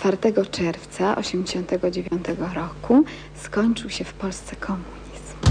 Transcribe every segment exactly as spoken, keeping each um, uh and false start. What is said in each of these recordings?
czwartego czerwca tysiąc dziewięćset osiemdziesiątego dziewiątego roku skończył się w Polsce komunizm.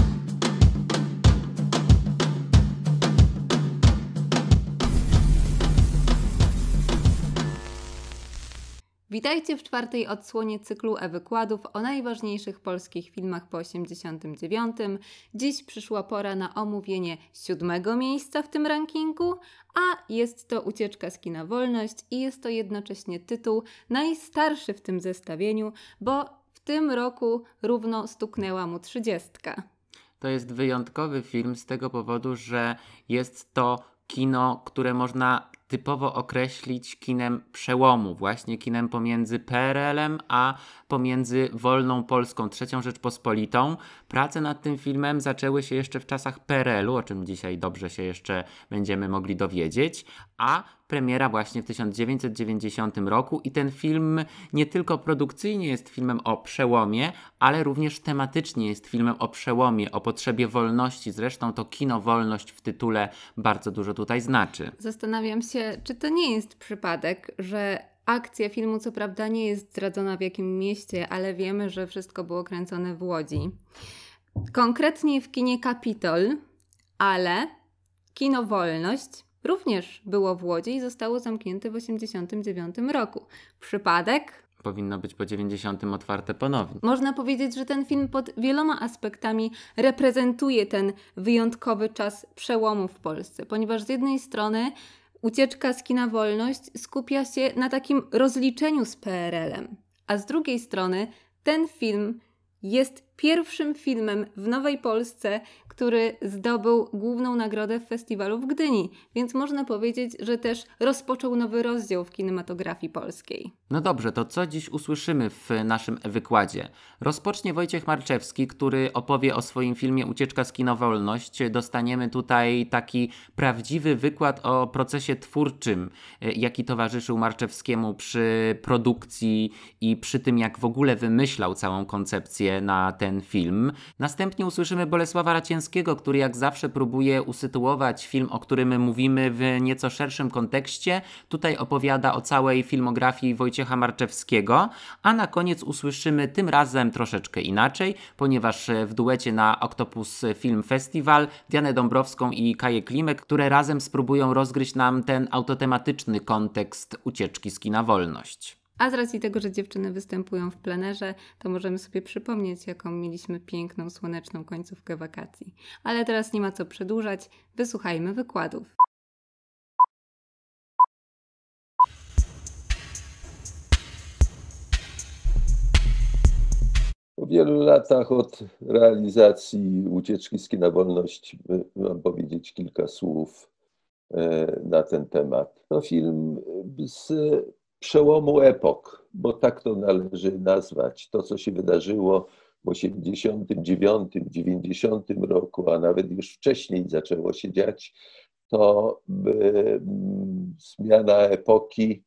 Witajcie w czwartej odsłonie cyklu e-wykładów o najważniejszych polskich filmach po osiemdziesiątym dziewiątym. Dziś przyszła pora na omówienie siódmego miejsca w tym rankingu, a jest to Ucieczka z kina Wolność i jest to jednocześnie tytuł najstarszy w tym zestawieniu, bo w tym roku równo stuknęła mu trzydziestka. To jest wyjątkowy film z tego powodu, że jest to kino, które można typowo określić kinem przełomu, właśnie kinem pomiędzy P R L-em a pomiędzy wolną Polską, trzecią Rzeczpospolitą. Prace nad tym filmem zaczęły się jeszcze w czasach P R L-u, o czym dzisiaj dobrze się jeszcze będziemy mogli dowiedzieć, a premiera właśnie w tysiąc dziewięćset dziewięćdziesiątym roku i ten film nie tylko produkcyjnie jest filmem o przełomie, ale również tematycznie jest filmem o przełomie, o potrzebie wolności. Zresztą to kino wolność w tytule bardzo dużo tutaj znaczy. Zastanawiam się, czy to nie jest przypadek, że akcja filmu co prawda nie jest zdradzona w jakim mieście, ale wiemy, że wszystko było kręcone w Łodzi. Konkretnie w kinie Kapitol, ale kino Wolność również było w Łodzi i zostało zamknięte w osiemdziesiątym dziewiątym roku. Przypadek? Powinno być po dziewięćdziesiątym otwarte ponownie. Można powiedzieć, że ten film pod wieloma aspektami reprezentuje ten wyjątkowy czas przełomu w Polsce, ponieważ z jednej strony Ucieczka z kina Wolność skupia się na takim rozliczeniu z P R L-em, a z drugiej strony ten film jest pierwszym filmem w Nowej Polsce, który zdobył główną nagrodę w festiwalu w Gdyni, więc można powiedzieć, że też rozpoczął nowy rozdział w kinematografii polskiej. No dobrze, to co dziś usłyszymy w naszym wykładzie? Rozpocznie Wojciech Marczewski, który opowie o swoim filmie Ucieczka z kina Wolność. Dostaniemy tutaj taki prawdziwy wykład o procesie twórczym, jaki towarzyszył Marczewskiemu przy produkcji i przy tym, jak w ogóle wymyślał całą koncepcję na ten film. Następnie usłyszymy Bolesława Racińskiego, który jak zawsze próbuje usytuować film, o którym mówimy, w nieco szerszym kontekście. Tutaj opowiada o całej filmografii Wojciecha Marczewskiego, a na koniec usłyszymy tym razem troszeczkę inaczej, ponieważ w duecie na Octopus Film Festival Dianę Dąbrowską i Kaję Klimek, które razem spróbują rozgryźć nam ten autotematyczny kontekst Ucieczki z kina Wolność. A z racji tego, że dziewczyny występują w plenerze, to możemy sobie przypomnieć, jaką mieliśmy piękną, słoneczną końcówkę wakacji. Ale teraz nie ma co przedłużać, wysłuchajmy wykładów. Po wielu latach od realizacji Ucieczki z kina Wolność mam powiedzieć kilka słów na ten temat. To film z przełomu epok, bo tak to należy nazwać. To, co się wydarzyło w osiemdziesiątym dziewiątym, dziewięćdziesiątym roku, a nawet już wcześniej zaczęło się dziać, to zmiana epoki,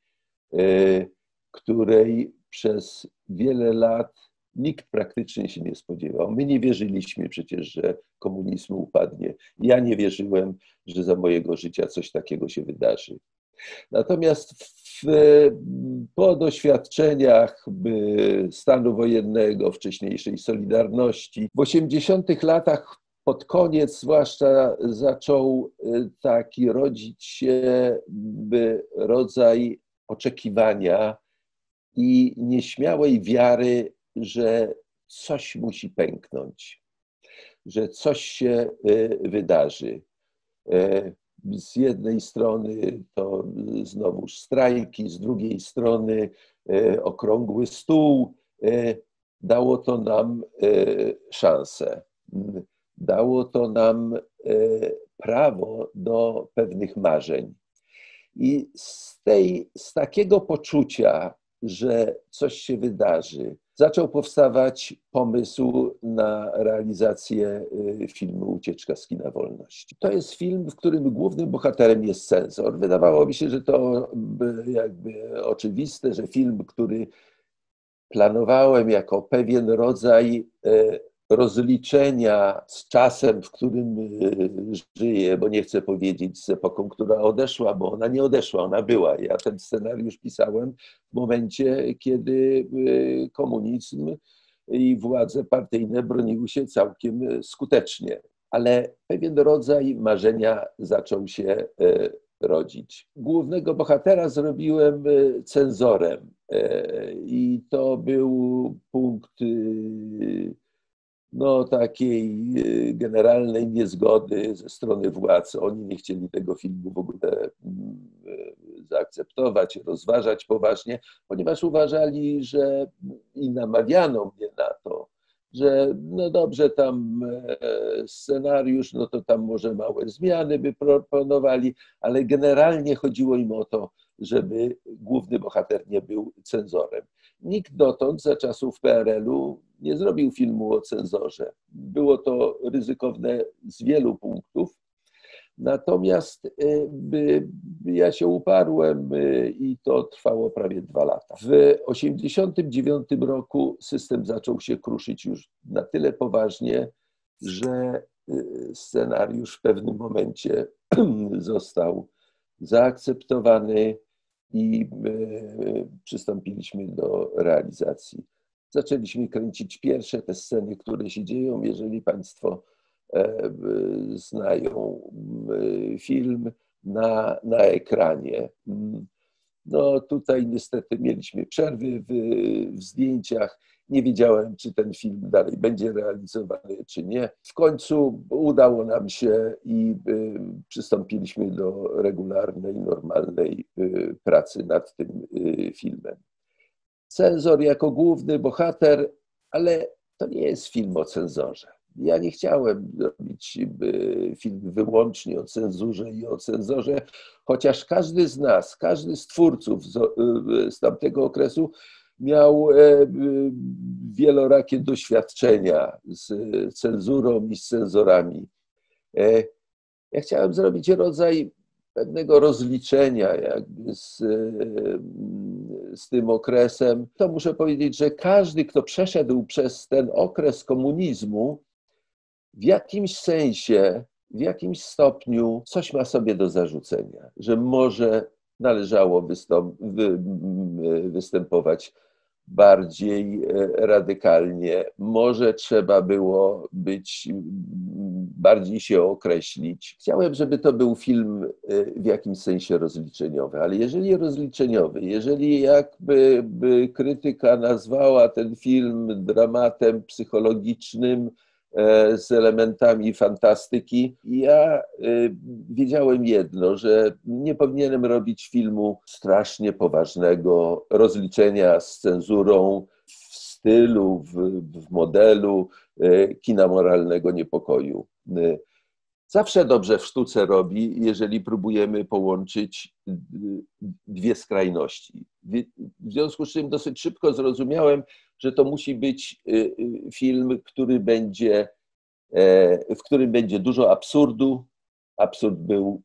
której przez wiele lat nikt praktycznie się nie spodziewał. My nie wierzyliśmy przecież, że komunizm upadnie. Ja nie wierzyłem, że za mojego życia coś takiego się wydarzy. Natomiast w, po doświadczeniach stanu wojennego, wcześniejszej Solidarności, w osiemdziesiątych latach pod koniec zwłaszcza zaczął taki rodzić się rodzaj oczekiwania i nieśmiałej wiary, że coś musi pęknąć, że coś się wydarzy. Z jednej strony to znowuż strajki, z drugiej strony okrągły stół. Dało to nam szansę. Dało to nam prawo do pewnych marzeń. I z, tej, z takiego poczucia, że coś się wydarzy, zaczął powstawać pomysł na realizację filmu Ucieczka z kina Wolność. To jest film, w którym głównym bohaterem jest cenzor. Wydawało mi się, że to jakby oczywiste, że film, który planowałem jako pewien rodzaj rozliczenia z czasem, w którym żyję, bo nie chcę powiedzieć z epoką, która odeszła, bo ona nie odeszła, ona była. Ja ten scenariusz pisałem w momencie, kiedy komunizm i władze partyjne broniły się całkiem skutecznie. Ale pewien rodzaj marzenia zaczął się rodzić. Głównego bohatera zrobiłem cenzorem i to był punkt no, takiej generalnej niezgody ze strony władz. Oni nie chcieli tego filmu w ogóle zaakceptować, rozważać poważnie, ponieważ uważali, że i namawiano mnie na to, że no dobrze, tam scenariusz, no to tam może małe zmiany by proponowali, ale generalnie chodziło im o to, żeby główny bohater nie był cenzorem. Nikt dotąd za czasów P R L-u nie zrobił filmu o cenzorze. Było to ryzykowne z wielu punktów. Natomiast ja się uparłem i to trwało prawie dwa lata. W tysiąc dziewięćset osiemdziesiątym dziewiątym roku system zaczął się kruszyć już na tyle poważnie, że scenariusz w pewnym momencie został zaakceptowany i przystąpiliśmy do realizacji. Zaczęliśmy kręcić pierwsze te sceny, które się dzieją. Jeżeli Państwo znają film na, na ekranie. No tutaj niestety mieliśmy przerwy w, w zdjęciach. Nie wiedziałem, czy ten film dalej będzie realizowany, czy nie. W końcu udało nam się i przystąpiliśmy do regularnej, normalnej pracy nad tym filmem. Cenzor jako główny bohater, ale to nie jest film o cenzorze. Ja nie chciałem robić film wyłącznie o cenzurze i o cenzorze, chociaż każdy z nas, każdy z twórców z tamtego okresu miał wielorakie doświadczenia z cenzurą i z cenzorami. Ja chciałem zrobić rodzaj pewnego rozliczenia jakby z, z tym okresem. To muszę powiedzieć, że każdy, kto przeszedł przez ten okres komunizmu, w jakimś sensie, w jakimś stopniu coś ma sobie do zarzucenia, że może należało wystąp wy występować bardziej radykalnie, może trzeba było być, bardziej się określić. Chciałem, żeby to był film w jakimś sensie rozliczeniowy, ale jeżeli rozliczeniowy, jeżeli jakby by krytyka nazwała ten film dramatem psychologicznym, z elementami fantastyki. Ja wiedziałem jedno, że nie powinienem robić filmu strasznie poważnego, rozliczenia z cenzurą w stylu, w, w modelu kina moralnego niepokoju. Zawsze dobrze w sztuce robi, jeżeli próbujemy połączyć dwie skrajności. W związku z czym dosyć szybko zrozumiałem, że to musi być film, który będzie, w którym będzie dużo absurdu. Absurd był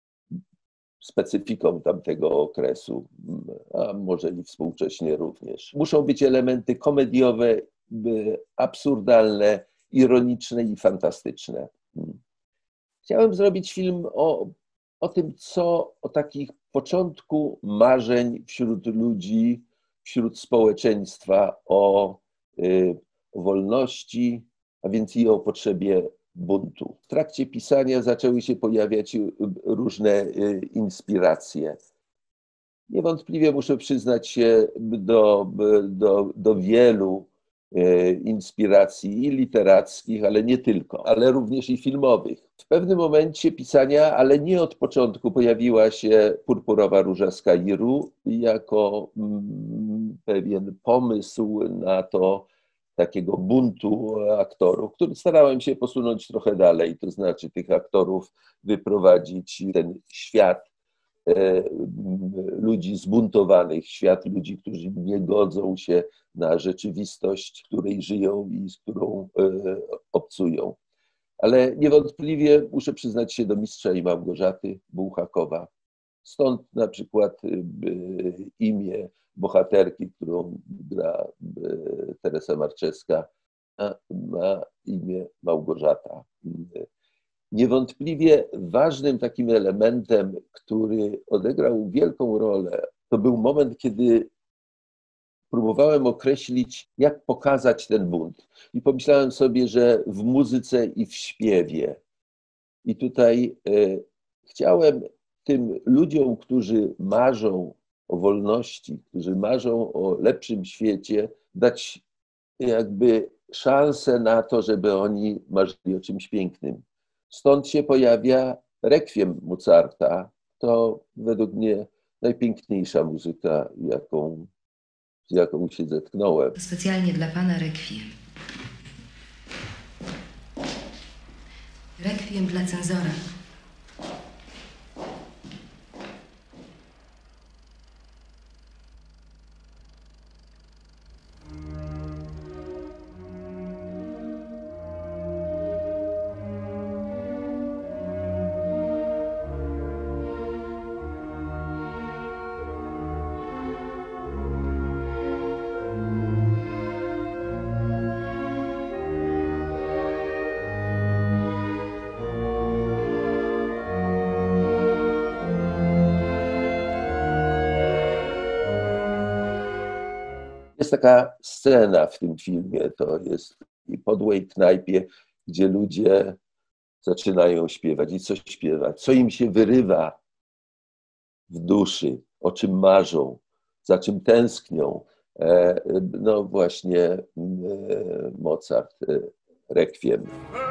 specyfiką tamtego okresu, a może i współcześnie również. Muszą być elementy komediowe, absurdalne, ironiczne i fantastyczne. Chciałem zrobić film o, o tym, co o takich początku marzeń wśród ludzi, wśród społeczeństwa o, o wolności, a więc i o potrzebie buntu. W trakcie pisania zaczęły się pojawiać różne inspiracje. Niewątpliwie muszę przyznać się do, do, do wielu inspiracji i literackich, ale nie tylko, ale również i filmowych. W pewnym momencie pisania, ale nie od początku, pojawiła się Purpurowa Róża z Kairu jako pewien pomysł na to takiego buntu aktorów, który starałem się posunąć trochę dalej, to znaczy tych aktorów wyprowadzić ten świat ludzi zbuntowanych, świat ludzi, którzy nie godzą się na rzeczywistość, w której żyją i z którą obcują. Ale niewątpliwie muszę przyznać się do Mistrza i Małgorzaty Bułhakowa. Stąd na przykład imię bohaterki, którą gra Teresa Marczewska, ma imię Małgorzata. Niewątpliwie ważnym takim elementem, który odegrał wielką rolę, to był moment, kiedy próbowałem określić, jak pokazać ten bunt. I pomyślałem sobie, że w muzyce i w śpiewie. I tutaj e, chciałem tym ludziom, którzy marzą o wolności, którzy marzą o lepszym świecie, dać jakby szansę na to, żeby oni marzyli o czymś pięknym. Stąd się pojawia Rekwiem Mozarta. To według mnie najpiękniejsza muzyka, jaką, z jaką się zetknąłem. Specjalnie dla pana Rekwiem. Rekwiem dla cenzora. Jest taka scena w tym filmie, to jest w podłej knajpie, gdzie ludzie zaczynają śpiewać. I co śpiewać? Co im się wyrywa w duszy, o czym marzą, za czym tęsknią. No właśnie Mozart, Rekwiem.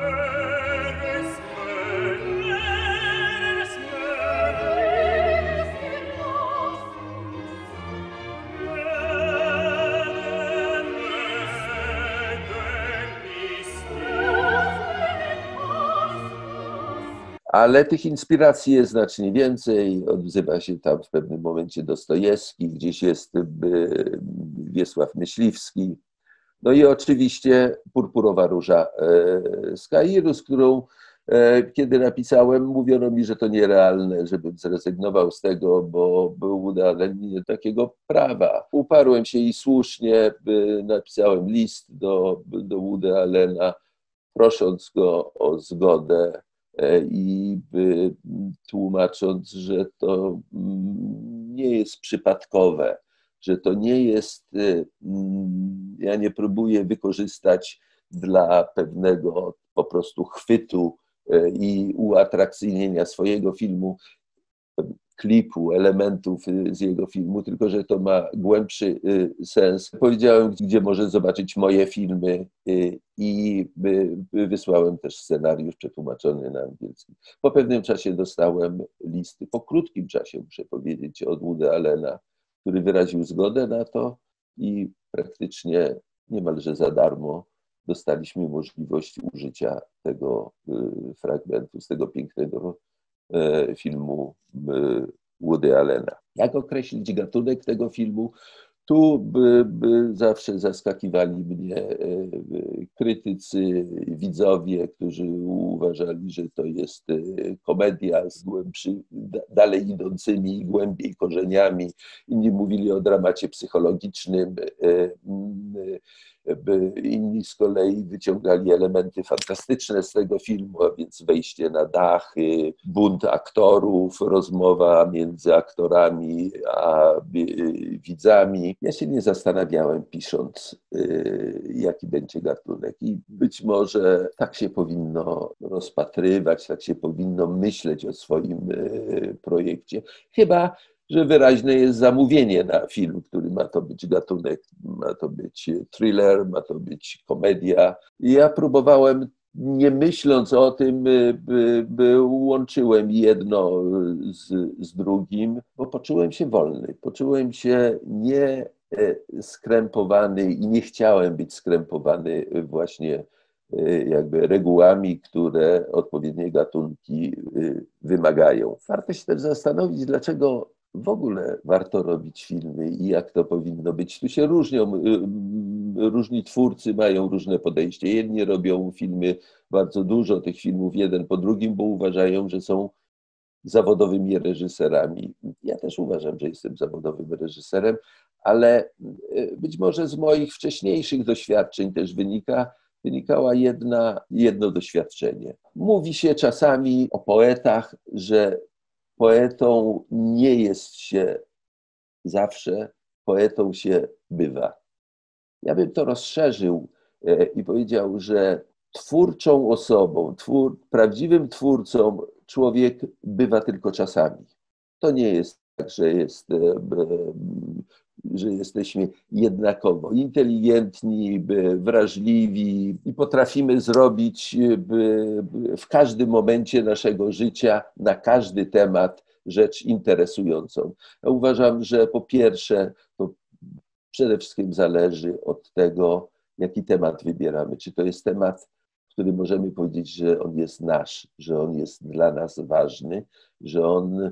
Ale tych inspiracji jest znacznie więcej. Odzywa się tam w pewnym momencie Dostojewski, gdzieś jest Wiesław Myśliwski. No i oczywiście Purpurowa Róża z Kairu, z którą kiedy napisałem, mówiono mi, że to nierealne, żebym zrezygnował z tego, bo był nie takiego prawa. Uparłem się i słusznie napisałem list do, do Woody Allena, prosząc go o zgodę i tłumacząc, że to nie jest przypadkowe, że to nie jest, ja nie próbuję wykorzystać dla pewnego po prostu chwytu i uatrakcyjnienia swojego filmu, klipu, elementów z jego filmu, tylko że to ma głębszy sens. Powiedziałem, gdzie może zobaczyć moje filmy i wysłałem też scenariusz przetłumaczony na angielski. Po pewnym czasie dostałem listy, po krótkim czasie muszę powiedzieć, od Woody Allena, który wyraził zgodę na to i praktycznie niemalże za darmo dostaliśmy możliwość użycia tego fragmentu, z tego pięknego filmu Woody Allena. Jak określić gatunek tego filmu? Tu by, by zawsze zaskakiwali mnie krytycy, widzowie, którzy uważali, że to jest komedia z głębszy, dalej idącymi, głębiej korzeniami. Inni mówili o dramacie psychologicznym. Inni z kolei wyciągali elementy fantastyczne z tego filmu, a więc wejście na dachy, bunt aktorów, rozmowa między aktorami a widzami. Ja się nie zastanawiałem, pisząc, jaki będzie gatunek, i być może tak się powinno rozpatrywać, tak się powinno myśleć o swoim projekcie. Chyba że wyraźne jest zamówienie na film, który ma to być gatunek, ma to być thriller, ma to być komedia. I ja próbowałem, nie myśląc o tym, by, by łączyłem jedno z, z drugim, bo poczułem się wolny, poczułem się nie skrępowany i nie chciałem być skrępowany właśnie jakby regułami, które odpowiednie gatunki wymagają. Warto się też zastanowić, dlaczego w ogóle warto robić filmy i jak to powinno być. Tu się różnią, różni twórcy mają różne podejście. Jedni robią filmy, bardzo dużo tych filmów, jeden po drugim, bo uważają, że są zawodowymi reżyserami. Ja też uważam, że jestem zawodowym reżyserem, ale być może z moich wcześniejszych doświadczeń też wynika, wynikała jedna, jedno doświadczenie. Mówi się czasami o poetach, że poetą nie jest się zawsze, poetą się bywa. Ja bym to rozszerzył i powiedział, że twórczą osobą, twór, prawdziwym twórcą człowiek bywa tylko czasami. To nie jest tak, że, jest, że jesteśmy jednakowo inteligentni, wrażliwi i potrafimy zrobić w każdym momencie naszego życia, na każdy temat rzecz interesującą. Ja uważam, że po pierwsze to przede wszystkim zależy od tego, jaki temat wybieramy. Czy to jest temat, który możemy powiedzieć, że on jest nasz, że on jest dla nas ważny, że on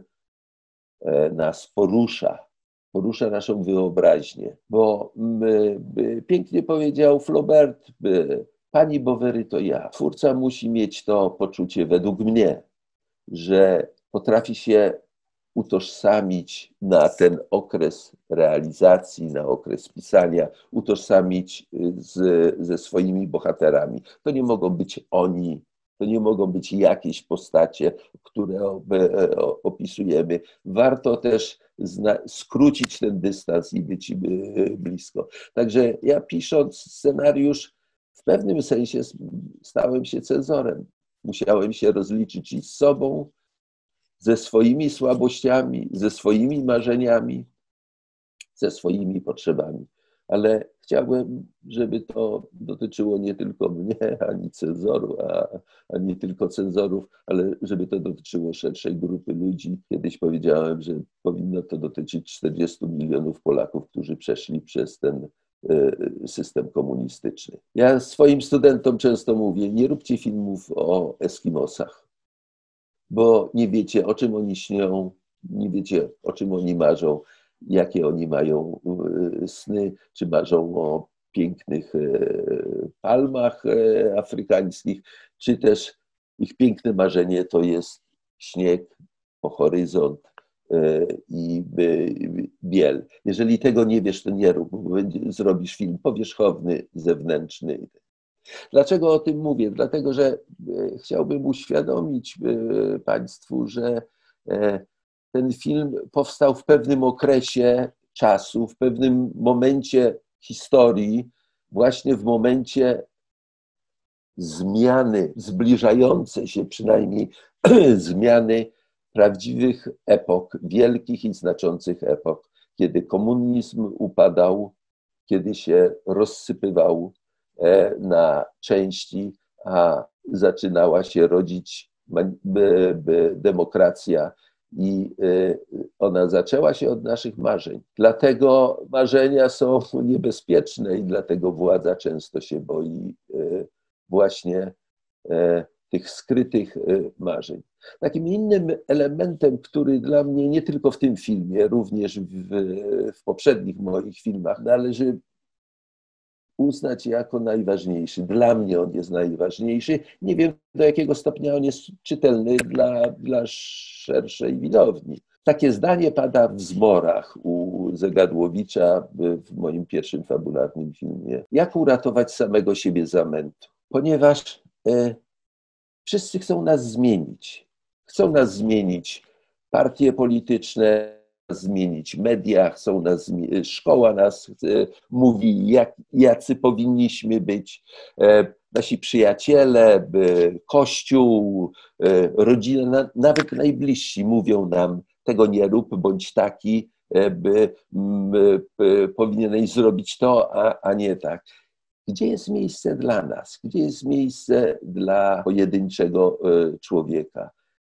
nas porusza, porusza naszą wyobraźnię. Bo my, by, pięknie powiedział Flaubert, by, pani Bovary to ja. Twórca musi mieć to poczucie, według mnie, że potrafi się utożsamić na ten okres realizacji, na okres pisania, utożsamić z, ze swoimi bohaterami. To nie mogą być oni, to nie mogą być jakieś postacie, które opisujemy. Warto też zna, skrócić ten dystans i być blisko. Także ja, pisząc scenariusz, w pewnym sensie stałem się cenzorem. Musiałem się rozliczyć i z sobą, ze swoimi słabościami, ze swoimi marzeniami, ze swoimi potrzebami. Ale chciałbym, żeby to dotyczyło nie tylko mnie, ani cenzoru, a, a nie tylko cenzorów, ale żeby to dotyczyło szerszej grupy ludzi. Kiedyś powiedziałem, że powinno to dotyczyć czterdziestu milionów Polaków, którzy przeszli przez ten system komunistyczny. Ja swoim studentom często mówię, nie róbcie filmów o Eskimosach, bo nie wiecie, o czym oni śnią, nie wiecie, o czym oni marzą, jakie oni mają sny, czy marzą o pięknych palmach afrykańskich, czy też ich piękne marzenie to jest śnieg, po horyzont i biel. Jeżeli tego nie wiesz, to nie rób, bo zrobisz film powierzchowny, zewnętrzny. Dlaczego o tym mówię? Dlatego, że chciałbym uświadomić Państwu, że ten film powstał w pewnym okresie czasu, w pewnym momencie historii, właśnie w momencie zmiany, zbliżającej się przynajmniej zmiany prawdziwych epok, wielkich i znaczących epok, kiedy komunizm upadał, kiedy się rozsypywał na części, a zaczynała się rodzić demokracja i ona zaczęła się od naszych marzeń. Dlatego marzenia są niebezpieczne i dlatego władza często się boi właśnie tych skrytych marzeń. Takim innym elementem, który dla mnie nie tylko w tym filmie, również w, w poprzednich moich filmach należy uznać jako najważniejszy. Dla mnie on jest najważniejszy. Nie wiem, do jakiego stopnia on jest czytelny dla, dla szerszej widowni. Takie zdanie pada w Zmorach u Zegadłowicza w moim pierwszym fabularnym filmie. Jak uratować samego siebie z zamętu? Ponieważ e, wszyscy chcą nas zmienić. Chcą nas zmienić partie polityczne, zmienić media, chcą nas, szkoła nas mówi, jak, jacy powinniśmy być, nasi przyjaciele, kościół, rodzina, nawet najbliżsi mówią nam, tego nie rób, bądź taki, by, by, by powinieneś zrobić to, a, a nie tak. Gdzie jest miejsce dla nas? Gdzie jest miejsce dla pojedynczego człowieka?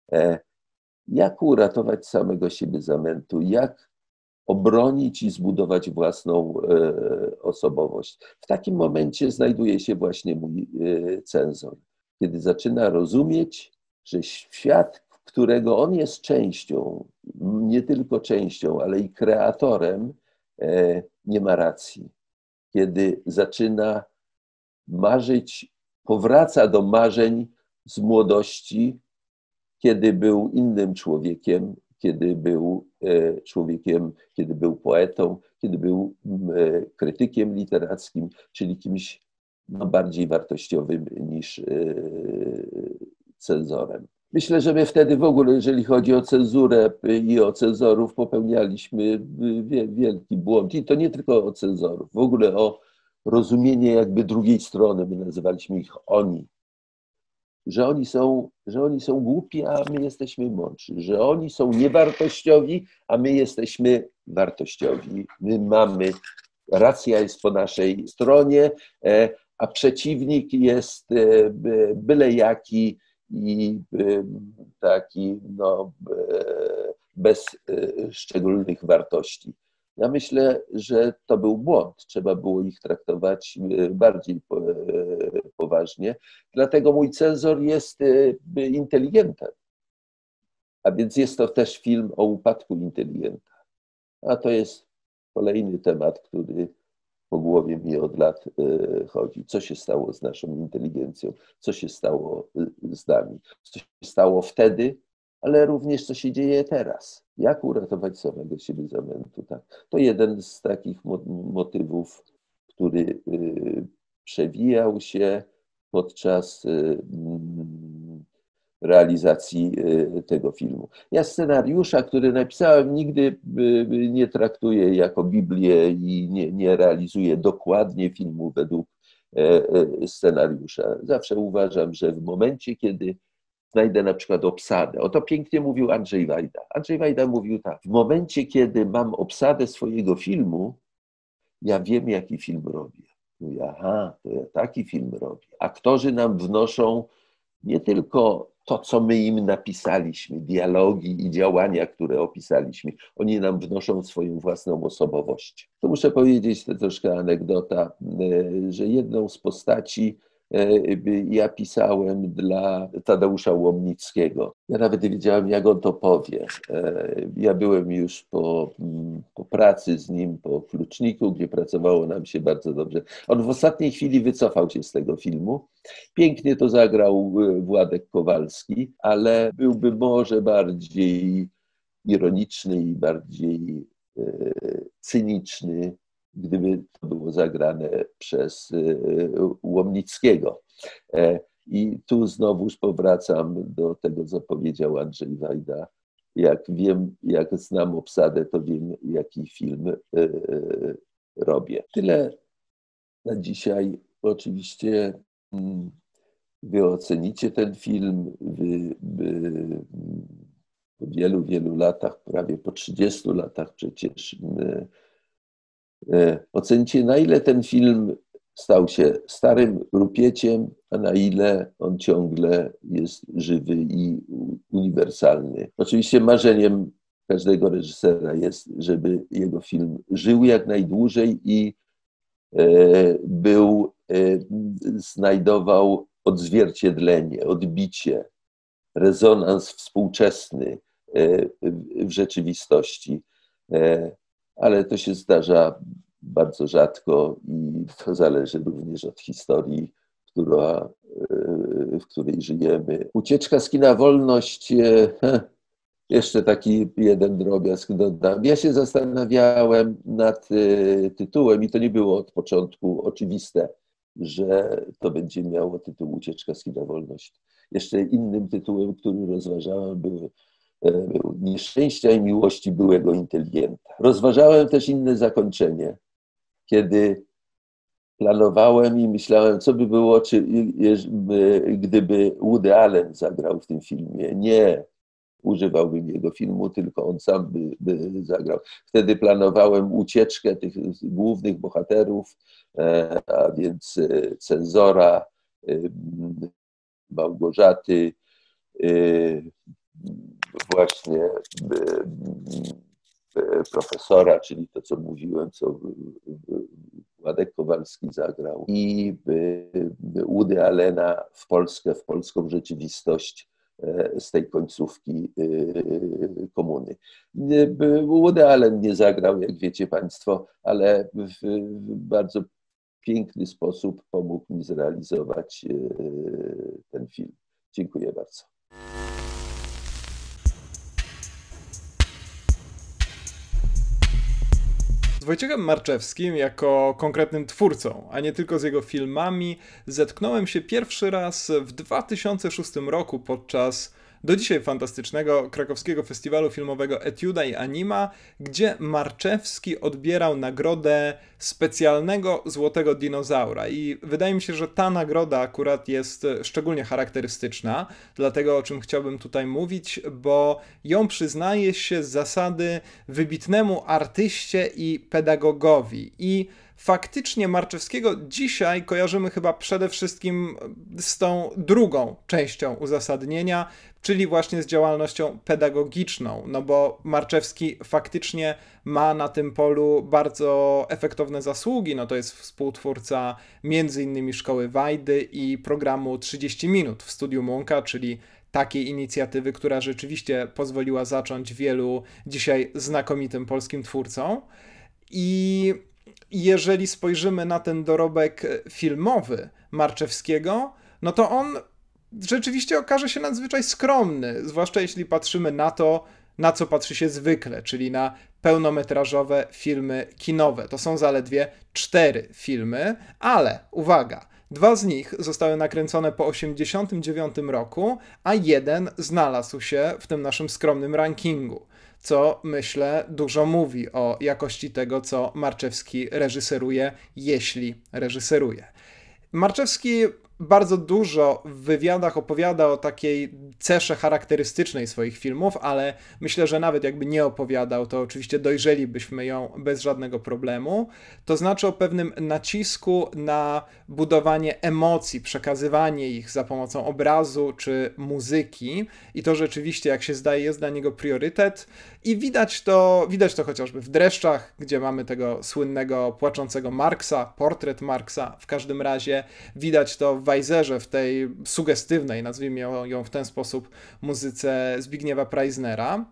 Jak uratować samego siebie z zamętu? Jak obronić i zbudować własną osobowość? W takim momencie znajduje się właśnie mój cenzor. Kiedy zaczyna rozumieć, że świat, którego on jest częścią, nie tylko częścią, ale i kreatorem, nie ma racji. Kiedy zaczyna marzyć, powraca do marzeń z młodości, kiedy był innym człowiekiem, kiedy był człowiekiem, kiedy był poetą, kiedy był krytykiem literackim, czyli kimś no, bardziej wartościowym niż cenzorem. Myślę, że my wtedy w ogóle, jeżeli chodzi o cenzurę i o cenzorów, popełnialiśmy wielki błąd. I to nie tylko o cenzorów, w ogóle o rozumienie jakby drugiej strony. My nazywaliśmy ich oni. Że oni są, że oni są głupi, a my jesteśmy mądrzy. Że oni są niewartościowi, a my jesteśmy wartościowi. My mamy, racja jest po naszej stronie, a przeciwnik jest byle jaki i taki no, bez szczególnych wartości. Ja myślę, że to był błąd. Trzeba było ich traktować bardziej poważnie. Dlatego mój cenzor jest inteligentem. A więc jest to też film o upadku inteligenta. A to jest kolejny temat, który po głowie mi od lat chodzi. Co się stało z naszą inteligencją? Co się stało z nami? Co się stało wtedy, ale również co się dzieje teraz. Jak uratować samego siebie z zamętu? Tak. To jeden z takich motywów, który przewijał się podczas realizacji tego filmu. Ja scenariusza, który napisałem, nigdy nie traktuję jako Biblię i nie, nie realizuję dokładnie filmu według scenariusza. Zawsze uważam, że w momencie, kiedy znajdę na przykład obsadę, o to pięknie mówił Andrzej Wajda. Andrzej Wajda mówił tak, w momencie, kiedy mam obsadę swojego filmu, ja wiem, jaki film robię. Mówię, aha, to ja taki film robię. Aktorzy nam wnoszą nie tylko to, co my im napisaliśmy, dialogi i działania, które opisaliśmy. Oni nam wnoszą swoją własną osobowość. To muszę powiedzieć, to troszkę anegdota, że jedną z postaci ja pisałem dla Tadeusza Łomnickiego. Ja nawet nie wiedziałem, jak on to powie. Ja byłem już po, po pracy z nim, po Kluczniku, gdzie pracowało nam się bardzo dobrze. On w ostatniej chwili wycofał się z tego filmu. Pięknie to zagrał Władek Kowalski, ale byłby może bardziej ironiczny i bardziej cyniczny, gdyby to było zagrane przez Łomnickiego. I tu znowuż powracam do tego, co powiedział Andrzej Wajda. Jak wiem, jak znam obsadę, to wiem, jaki film robię. Tyle na dzisiaj. Oczywiście wy ocenicie ten film. Wy, wy, po wielu, wielu latach, prawie po trzydziestu latach przecież, ocenicie, na ile ten film stał się starym rupieciem, a na ile on ciągle jest żywy i uniwersalny. Oczywiście marzeniem każdego reżysera jest, żeby jego film żył jak najdłużej i był, znajdował odzwierciedlenie, odbicie, rezonans współczesny w rzeczywistości. Ale to się zdarza bardzo rzadko i to zależy również od historii, która, w której żyjemy. Ucieczka z kina Wolność, jeszcze taki jeden drobiazg dodam. Ja się zastanawiałem nad tytułem i to nie było od początku oczywiste, że to będzie miało tytuł Ucieczka z kina Wolność. Jeszcze innym tytułem, który rozważałem, był Nieszczęścia i miłości byłego inteligenta. Rozważałem też inne zakończenie, kiedy planowałem i myślałem, co by było, czy, gdyby Woody Allen zagrał w tym filmie. Nie używałbym jego filmu, tylko on sam by, by zagrał. Wtedy planowałem ucieczkę tych głównych bohaterów, a więc cenzora, Małgorzaty, właśnie profesora, czyli to, co mówiłem, co Władek Kowalski zagrał, i Woody Allena w Polskę, w polską rzeczywistość z tej końcówki komuny. Woody Allen nie zagrał, jak wiecie Państwo, ale w bardzo piękny sposób pomógł mi zrealizować ten film. Dziękuję bardzo. Wojciechem Marczewskim jako konkretnym twórcą, a nie tylko z jego filmami, zetknąłem się pierwszy raz w dwa tysiące szóstym roku podczas do dzisiaj fantastycznego krakowskiego festiwalu filmowego Etiuda i Anima, gdzie Marczewski odbierał nagrodę specjalnego Złotego Dinozaura. I wydaje mi się, że ta nagroda akurat jest szczególnie charakterystyczna, dlatego o czym chciałbym tutaj mówić, bo ją przyznaje się z zasady wybitnemu artyście i pedagogowi. I faktycznie Marczewskiego dzisiaj kojarzymy chyba przede wszystkim z tą drugą częścią uzasadnienia, czyli właśnie z działalnością pedagogiczną, no bo Marczewski faktycznie ma na tym polu bardzo efektowne zasługi, no to jest współtwórca między innymi Szkoły Wajdy i programu trzydzieści minut w Studiu Munka, czyli takiej inicjatywy, która rzeczywiście pozwoliła zacząć wielu dzisiaj znakomitym polskim twórcom. I jeżeli spojrzymy na ten dorobek filmowy Marczewskiego, no to on rzeczywiście okaże się nadzwyczaj skromny, zwłaszcza jeśli patrzymy na to, na co patrzy się zwykle, czyli na pełnometrażowe filmy kinowe. To są zaledwie cztery filmy, ale uwaga, dwa z nich zostały nakręcone po osiemdziesiątym dziewiątym roku, a jeden znalazł się w tym naszym skromnym rankingu, co myślę dużo mówi o jakości tego, co Marczewski reżyseruje, jeśli reżyseruje. Marczewski bardzo dużo w wywiadach opowiada o takiej cesze charakterystycznej swoich filmów, ale myślę, że nawet jakby nie opowiadał, to oczywiście dojrzelibyśmy ją bez żadnego problemu. To znaczy o pewnym nacisku na budowanie emocji, przekazywanie ich za pomocą obrazu czy muzyki i to rzeczywiście, jak się zdaje, jest dla niego priorytet i widać to, widać to chociażby w Dreszczach, gdzie mamy tego słynnego płaczącego Marksa, portret Marksa w każdym razie, widać to w Wajzerze, w tej sugestywnej, nazwijmy ją w ten sposób, muzyce Zbigniewa Preissnera.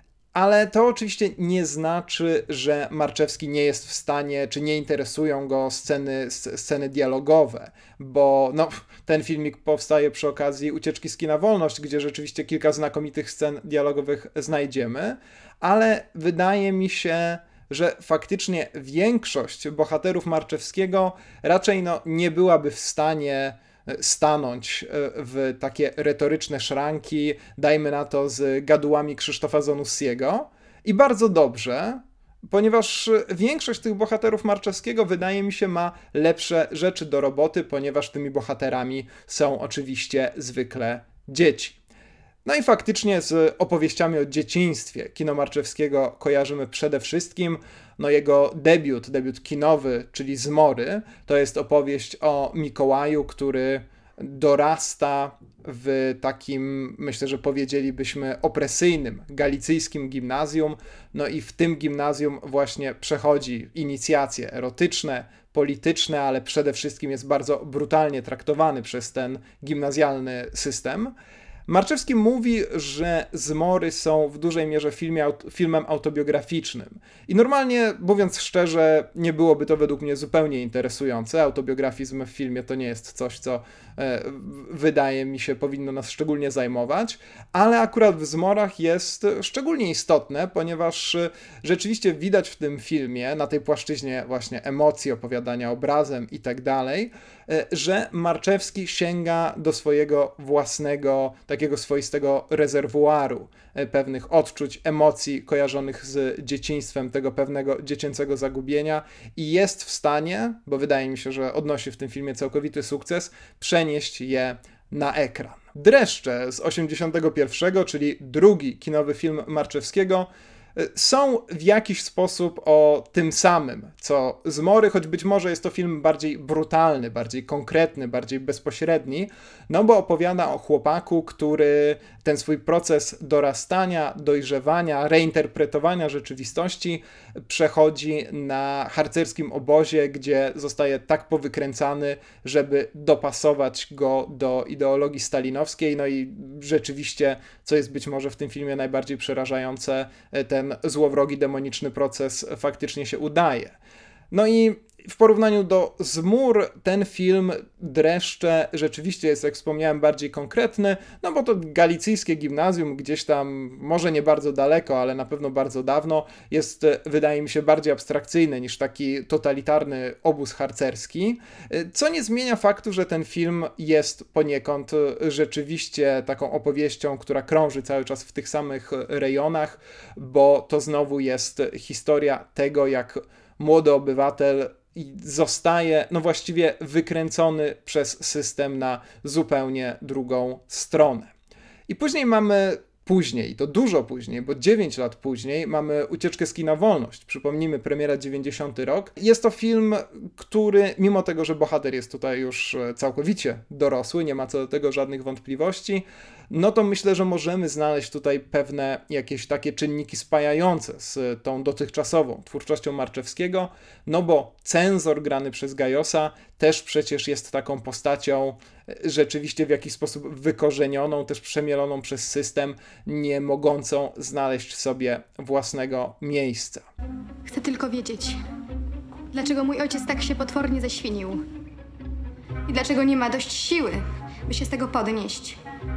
Ale to oczywiście nie znaczy, że Marczewski nie jest w stanie, czy nie interesują go sceny, sceny dialogowe, bo no, ten filmik powstaje przy okazji Ucieczki z kina Wolność, gdzie rzeczywiście kilka znakomitych scen dialogowych znajdziemy, ale wydaje mi się, że faktycznie większość bohaterów Marczewskiego raczej no, nie byłaby w stanie stanąć w takie retoryczne szranki, dajmy na to z gadułami Krzysztofa Zanussiego. I bardzo dobrze, ponieważ większość tych bohaterów Marczewskiego wydaje mi się ma lepsze rzeczy do roboty, ponieważ tymi bohaterami są oczywiście zwykle dzieci. No i faktycznie z opowieściami o dzieciństwie kino Marczewskiego kojarzymy przede wszystkim no jego debiut, debiut kinowy, czyli Zmory. To jest opowieść o Mikołaju, który dorasta w takim, myślę, że powiedzielibyśmy, opresyjnym galicyjskim gimnazjum. No i w tym gimnazjum właśnie przechodzi inicjacje erotyczne, polityczne, ale przede wszystkim jest bardzo brutalnie traktowany przez ten gimnazjalny system. Marczewski mówi, że Zmory są w dużej mierze filmie, filmem autobiograficznym. I normalnie, mówiąc szczerze, nie byłoby to według mnie zupełnie interesujące. Autobiografizm w filmie to nie jest coś, co e, wydaje mi się powinno nas szczególnie zajmować, ale akurat w Zmorach jest szczególnie istotne, ponieważ rzeczywiście widać w tym filmie, na tej płaszczyźnie właśnie emocji, opowiadania obrazem i tak dalej, że Marczewski sięga do swojego własnego, takiego swoistego rezerwuaru pewnych odczuć, emocji kojarzonych z dzieciństwem, tego pewnego dziecięcego zagubienia i jest w stanie, bo wydaje mi się, że odnosi w tym filmie całkowity sukces, przenieść je na ekran. Dreszcze z osiemdziesiątego pierwszego, czyli drugi kinowy film Marczewskiego, są w jakiś sposób o tym samym, co Zmory, choć być może jest to film bardziej brutalny, bardziej konkretny, bardziej bezpośredni, no bo opowiada o chłopaku, który ten swój proces dorastania, dojrzewania, reinterpretowania rzeczywistości przechodzi na harcerskim obozie, gdzie zostaje tak powykręcany, żeby dopasować go do ideologii stalinowskiej, no i rzeczywiście, co jest być może w tym filmie najbardziej przerażające, ten złowrogi, demoniczny proces faktycznie się udaje. No i W porównaniu do Zmur ten film Dreszcze rzeczywiście jest, jak wspomniałem, bardziej konkretny, no bo to galicyjskie gimnazjum gdzieś tam, może nie bardzo daleko, ale na pewno bardzo dawno, jest, wydaje mi się, bardziej abstrakcyjny niż taki totalitarny obóz harcerski, co nie zmienia faktu, że ten film jest poniekąd rzeczywiście taką opowieścią, która krąży cały czas w tych samych rejonach, bo to znowu jest historia tego, jak młody obywatel i zostaje, no właściwie wykręcony przez system na zupełnie drugą stronę. I później mamy, później, to dużo później, bo dziewięć lat później mamy Ucieczkę z kina Wolność. Przypomnijmy, premiera dziewięćdziesiąty rok. Jest to film, który, mimo tego, że bohater jest tutaj już całkowicie dorosły, nie ma co do tego żadnych wątpliwości, no to myślę, że możemy znaleźć tutaj pewne jakieś takie czynniki spajające z tą dotychczasową twórczością Marczewskiego, no bo cenzor grany przez Gajosa też przecież jest taką postacią rzeczywiście w jakiś sposób wykorzenioną, też przemieloną przez system, nie mogącą znaleźć sobie własnego miejsca. Chcę tylko wiedzieć, dlaczego mój ojciec tak się potwornie ześwinił i dlaczego nie ma dość siły, by się z tego podnieść.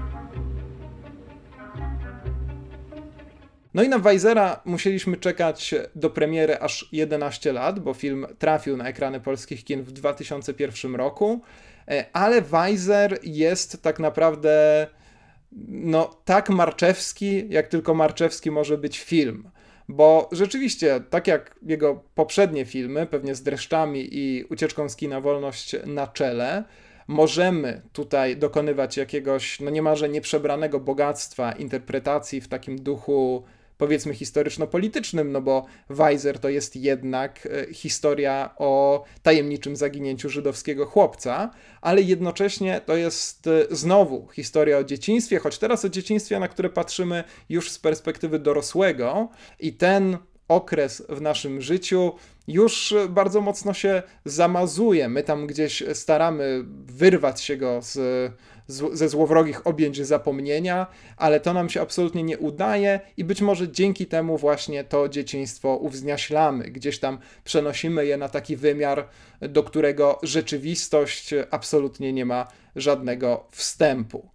No i na Weisera musieliśmy czekać do premiery aż jedenaście lat, bo film trafił na ekrany polskich kin w dwa tysiące pierwszym roku, ale Weiser jest tak naprawdę no, tak marczewski, jak tylko marczewski może być film. Bo rzeczywiście, tak jak jego poprzednie filmy, pewnie z Dreszczami i Ucieczką z kina Wolność na czele, możemy tutaj dokonywać jakiegoś, no niemalże nieprzebranego bogactwa interpretacji w takim duchu, powiedzmy, historyczno-politycznym, no bo Weiser to jest jednak historia o tajemniczym zaginięciu żydowskiego chłopca, ale jednocześnie to jest znowu historia o dzieciństwie, choć teraz o dzieciństwie, na które patrzymy już z perspektywy dorosłego, i ten okres w naszym życiu już bardzo mocno się zamazuje. My tam gdzieś staramy wyrwać się go z, z, ze złowrogich objęć zapomnienia, ale to nam się absolutnie nie udaje i być może dzięki temu właśnie to dzieciństwo uwzniaślamy. Gdzieś tam przenosimy je na taki wymiar, do którego rzeczywistość absolutnie nie ma żadnego wstępu.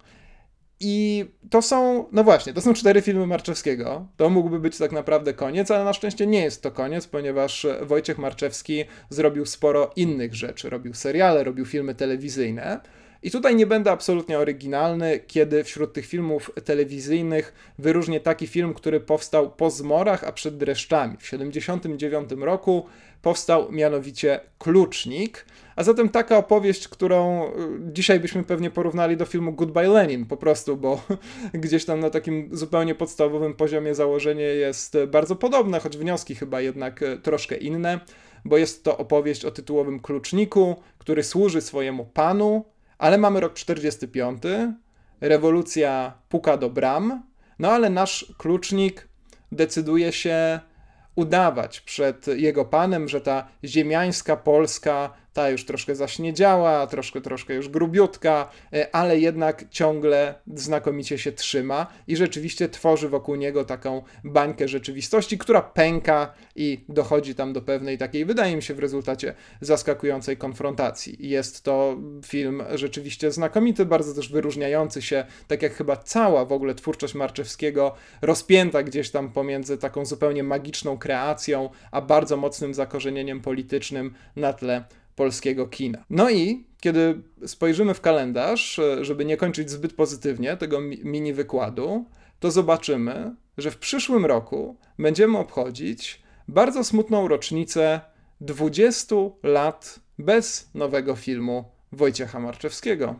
I to są, no właśnie, to są cztery filmy Marczewskiego. To mógłby być tak naprawdę koniec, ale na szczęście nie jest to koniec, ponieważ Wojciech Marczewski zrobił sporo innych rzeczy. Robił seriale, robił filmy telewizyjne. I tutaj nie będę absolutnie oryginalny, kiedy wśród tych filmów telewizyjnych wyróżnię taki film, który powstał po Zmorach, a przed Dreszczami. W siedemdziesiątym dziewiątym roku powstał mianowicie Klucznik, a zatem taka opowieść, którą dzisiaj byśmy pewnie porównali do filmu Goodbye Lenin, po prostu, bo gdzieś tam na takim zupełnie podstawowym poziomie założenie jest bardzo podobne, choć wnioski chyba jednak troszkę inne, bo jest to opowieść o tytułowym kluczniku, który służy swojemu panu, ale mamy rok czterdziesty piąty, rewolucja puka do bram, no ale nasz klucznik decyduje się udawać przed jego panem, że ta ziemiańska Polska, ta już troszkę zaśniedziała, troszkę, troszkę już grubiutka, ale jednak ciągle znakomicie się trzyma i rzeczywiście tworzy wokół niego taką bańkę rzeczywistości, która pęka i dochodzi tam do pewnej takiej, wydaje mi się, w rezultacie zaskakującej konfrontacji. Jest to film rzeczywiście znakomity, bardzo też wyróżniający się, tak jak chyba cała w ogóle twórczość Marczewskiego, rozpięta gdzieś tam pomiędzy taką zupełnie magiczną kreacją, a bardzo mocnym zakorzenieniem politycznym na tle polskiego kina. No i kiedy spojrzymy w kalendarz, żeby nie kończyć zbyt pozytywnie tego mini wykładu, to zobaczymy, że w przyszłym roku będziemy obchodzić bardzo smutną rocznicę dwudziestu lat bez nowego filmu Wojciecha Marczewskiego.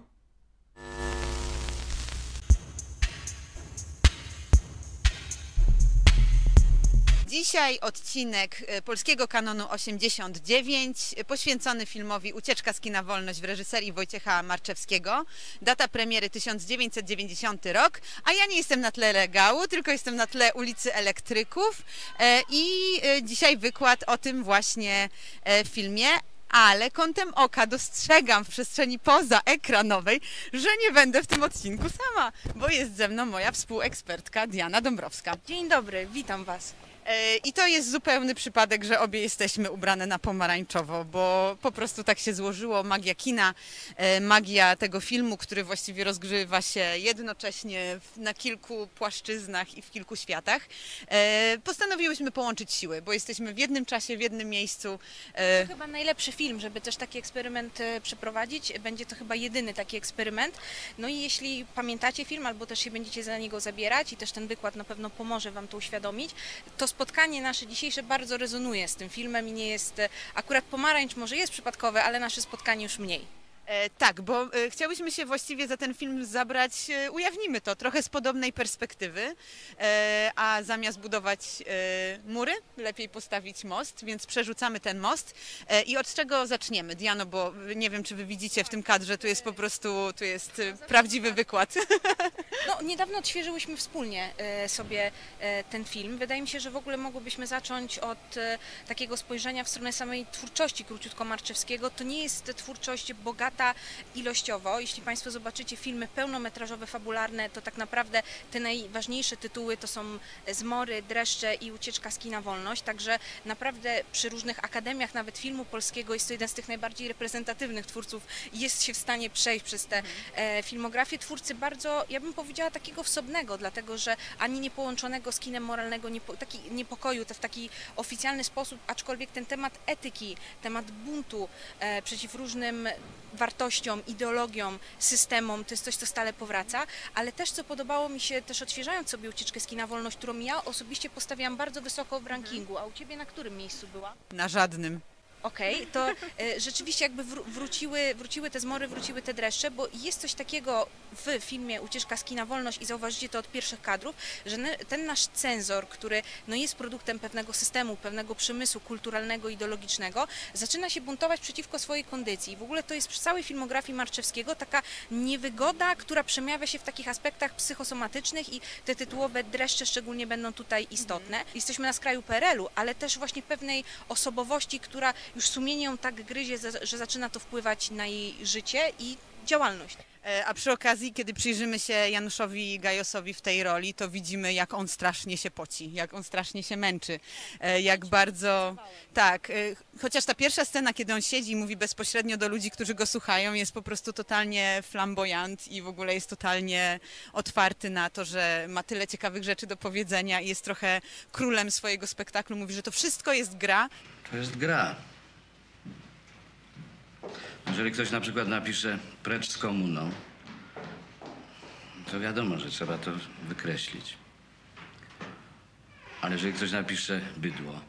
Dzisiaj odcinek Polskiego Kanonu osiemdziesiąt dziewięć poświęcony filmowi Ucieczka z kina Wolność w reżyserii Wojciecha Marczewskiego. Data premiery tysiąc dziewięćset dziewięćdziesiąty rok, a ja nie jestem na tle regału, tylko jestem na tle ulicy Elektryków i dzisiaj wykład o tym właśnie filmie. Ale kątem oka dostrzegam w przestrzeni pozaekranowej, że nie będę w tym odcinku sama, bo jest ze mną moja współekspertka Diana Dąbrowska. Dzień dobry, witam Was. I to jest zupełny przypadek, że obie jesteśmy ubrane na pomarańczowo, bo po prostu tak się złożyło. Magia kina, magia tego filmu, który właściwie rozgrywa się jednocześnie na kilku płaszczyznach i w kilku światach. Postanowiłyśmy połączyć siły, bo jesteśmy w jednym czasie, w jednym miejscu. To chyba najlepszy film, żeby też taki eksperyment przeprowadzić. Będzie to chyba jedyny taki eksperyment. No i jeśli pamiętacie film, albo też się będziecie za niego zabierać i też ten wykład na pewno pomoże Wam to uświadomić, to spotkanie nasze dzisiejsze bardzo rezonuje z tym filmem i nie jest, akurat pomarańcz może jest przypadkowe, ale nasze spotkanie już mniej. E, tak, bo e, chciałyśmy się właściwie za ten film zabrać, e, ujawnimy to, trochę z podobnej perspektywy, e, a zamiast budować e, mury, lepiej postawić most, więc przerzucamy ten most. E, I od czego zaczniemy, Diano, bo nie wiem, czy wy widzicie w tym kadrze, tu jest po prostu, tu jest e, prawdziwy wykład. No, niedawno odświeżyłyśmy wspólnie e, sobie e, ten film. Wydaje mi się, że w ogóle mogłybyśmy zacząć od e, takiego spojrzenia w stronę samej twórczości króciutko Marczewskiego. To nie jest twórczość bogata ilościowo. Jeśli Państwo zobaczycie filmy pełnometrażowe, fabularne, to tak naprawdę te najważniejsze tytuły to są Zmory, Dreszcze i Ucieczka z kina Wolność. Także naprawdę przy różnych akademiach nawet filmu polskiego jest to jeden z tych najbardziej reprezentatywnych twórców i jest się w stanie przejść przez tę e, filmografię. Twórcy bardzo, ja bym powiedziała, takiego wsobnego, dlatego że ani nie połączonego z kinem moralnego, niepo, taki niepokoju, to w taki oficjalny sposób, aczkolwiek ten temat etyki, temat buntu e, przeciw różnym wartościom, ideologiom, systemom, to jest coś, co stale powraca, ale też co podobało mi się, też odświeżając sobie Ucieczkę z kina Wolność, którą ja osobiście postawiłam bardzo wysoko w rankingu, a u Ciebie na którym miejscu była? Na żadnym. Okej, okay, to e, rzeczywiście jakby wró wróciły, wróciły te zmory, wróciły te dreszcze, bo jest coś takiego w filmie Ucieczka z kina Wolność i zauważycie to od pierwszych kadrów, że ten nasz cenzor, który no, jest produktem pewnego systemu, pewnego przemysłu kulturalnego, ideologicznego, zaczyna się buntować przeciwko swojej kondycji. W ogóle to jest przy całej filmografii Marczewskiego taka niewygoda, która przemawia się w takich aspektach psychosomatycznych i te tytułowe dreszcze szczególnie będą tutaj istotne. Jesteśmy na skraju P R L u, ale też właśnie pewnej osobowości, która już sumienie ją tak gryzie, że zaczyna to wpływać na jej życie i działalność. A przy okazji, kiedy przyjrzymy się Januszowi Gajosowi w tej roli, to widzimy, jak on strasznie się poci, jak on strasznie się męczy, jak bardzo... Tak, chociaż ta pierwsza scena, kiedy on siedzi i mówi bezpośrednio do ludzi, którzy go słuchają, jest po prostu totalnie flamboyant i w ogóle jest totalnie otwarty na to, że ma tyle ciekawych rzeczy do powiedzenia i jest trochę królem swojego spektaklu. Mówi, że to wszystko jest gra. To jest gra. Jeżeli ktoś na przykład napisze precz z komuną, to wiadomo, że trzeba to wykreślić. Ale jeżeli ktoś napisze bydło,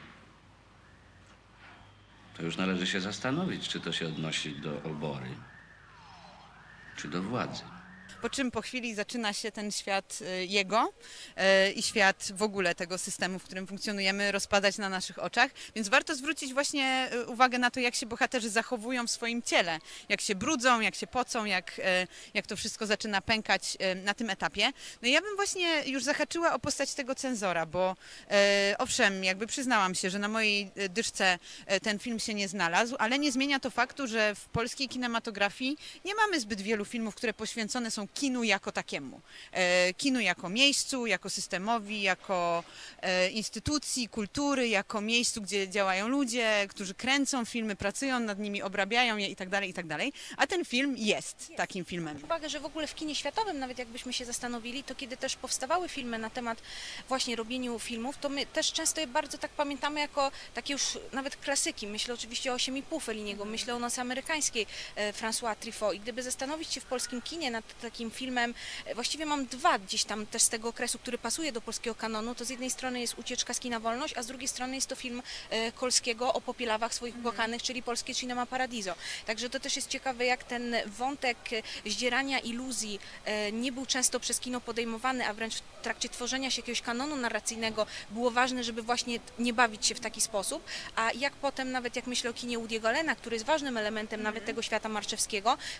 to już należy się zastanowić, czy to się odnosi do obory, czy do władzy. Po czym po chwili zaczyna się ten świat jego i świat w ogóle tego systemu, w którym funkcjonujemy, rozpadać na naszych oczach. Więc warto zwrócić właśnie uwagę na to, jak się bohaterzy zachowują w swoim ciele. Jak się brudzą, jak się pocą, jak, jak to wszystko zaczyna pękać na tym etapie. No i ja bym właśnie już zahaczyła o postać tego cenzora, bo owszem, jakby przyznałam się, że na mojej dyszce ten film się nie znalazł, ale nie zmienia to faktu, że w polskiej kinematografii nie mamy zbyt wielu filmów, które poświęcone są kinu jako takiemu. E, kinu jako miejscu, jako systemowi, jako e, instytucji, kultury, jako miejscu, gdzie działają ludzie, którzy kręcą filmy, pracują nad nimi, obrabiają je itd., itd. A ten film jest, jest. takim filmem. Uwagę, że w ogóle w kinie światowym, nawet jakbyśmy się zastanowili, to kiedy też powstawały filmy na temat właśnie robieniu filmów, to my też często je bardzo tak pamiętamy jako takie już nawet klasyki. Myślę oczywiście o Osiem i pół Felliniego, myślę o Nocy Amerykańskiej e, François Truffaut. I gdyby zastanowić się w polskim kinie nad takim filmem, właściwie mam dwa gdzieś tam też z tego okresu, który pasuje do polskiego kanonu, to z jednej strony jest Ucieczka z kina Wolność, a z drugiej strony jest to film e, Kolskiego o Popielawach swoich ukochanych, czyli polskie Cinema Paradiso. Także to też jest ciekawe, jak ten wątek zdzierania iluzji e, nie był często przez kino podejmowany, a wręcz w trakcie tworzenia się jakiegoś kanonu narracyjnego było ważne, żeby właśnie nie bawić się w taki sposób, a jak potem nawet jak myślę o kinie Woody'ego Allena, który jest ważnym elementem nawet tego świata marczewskiego, to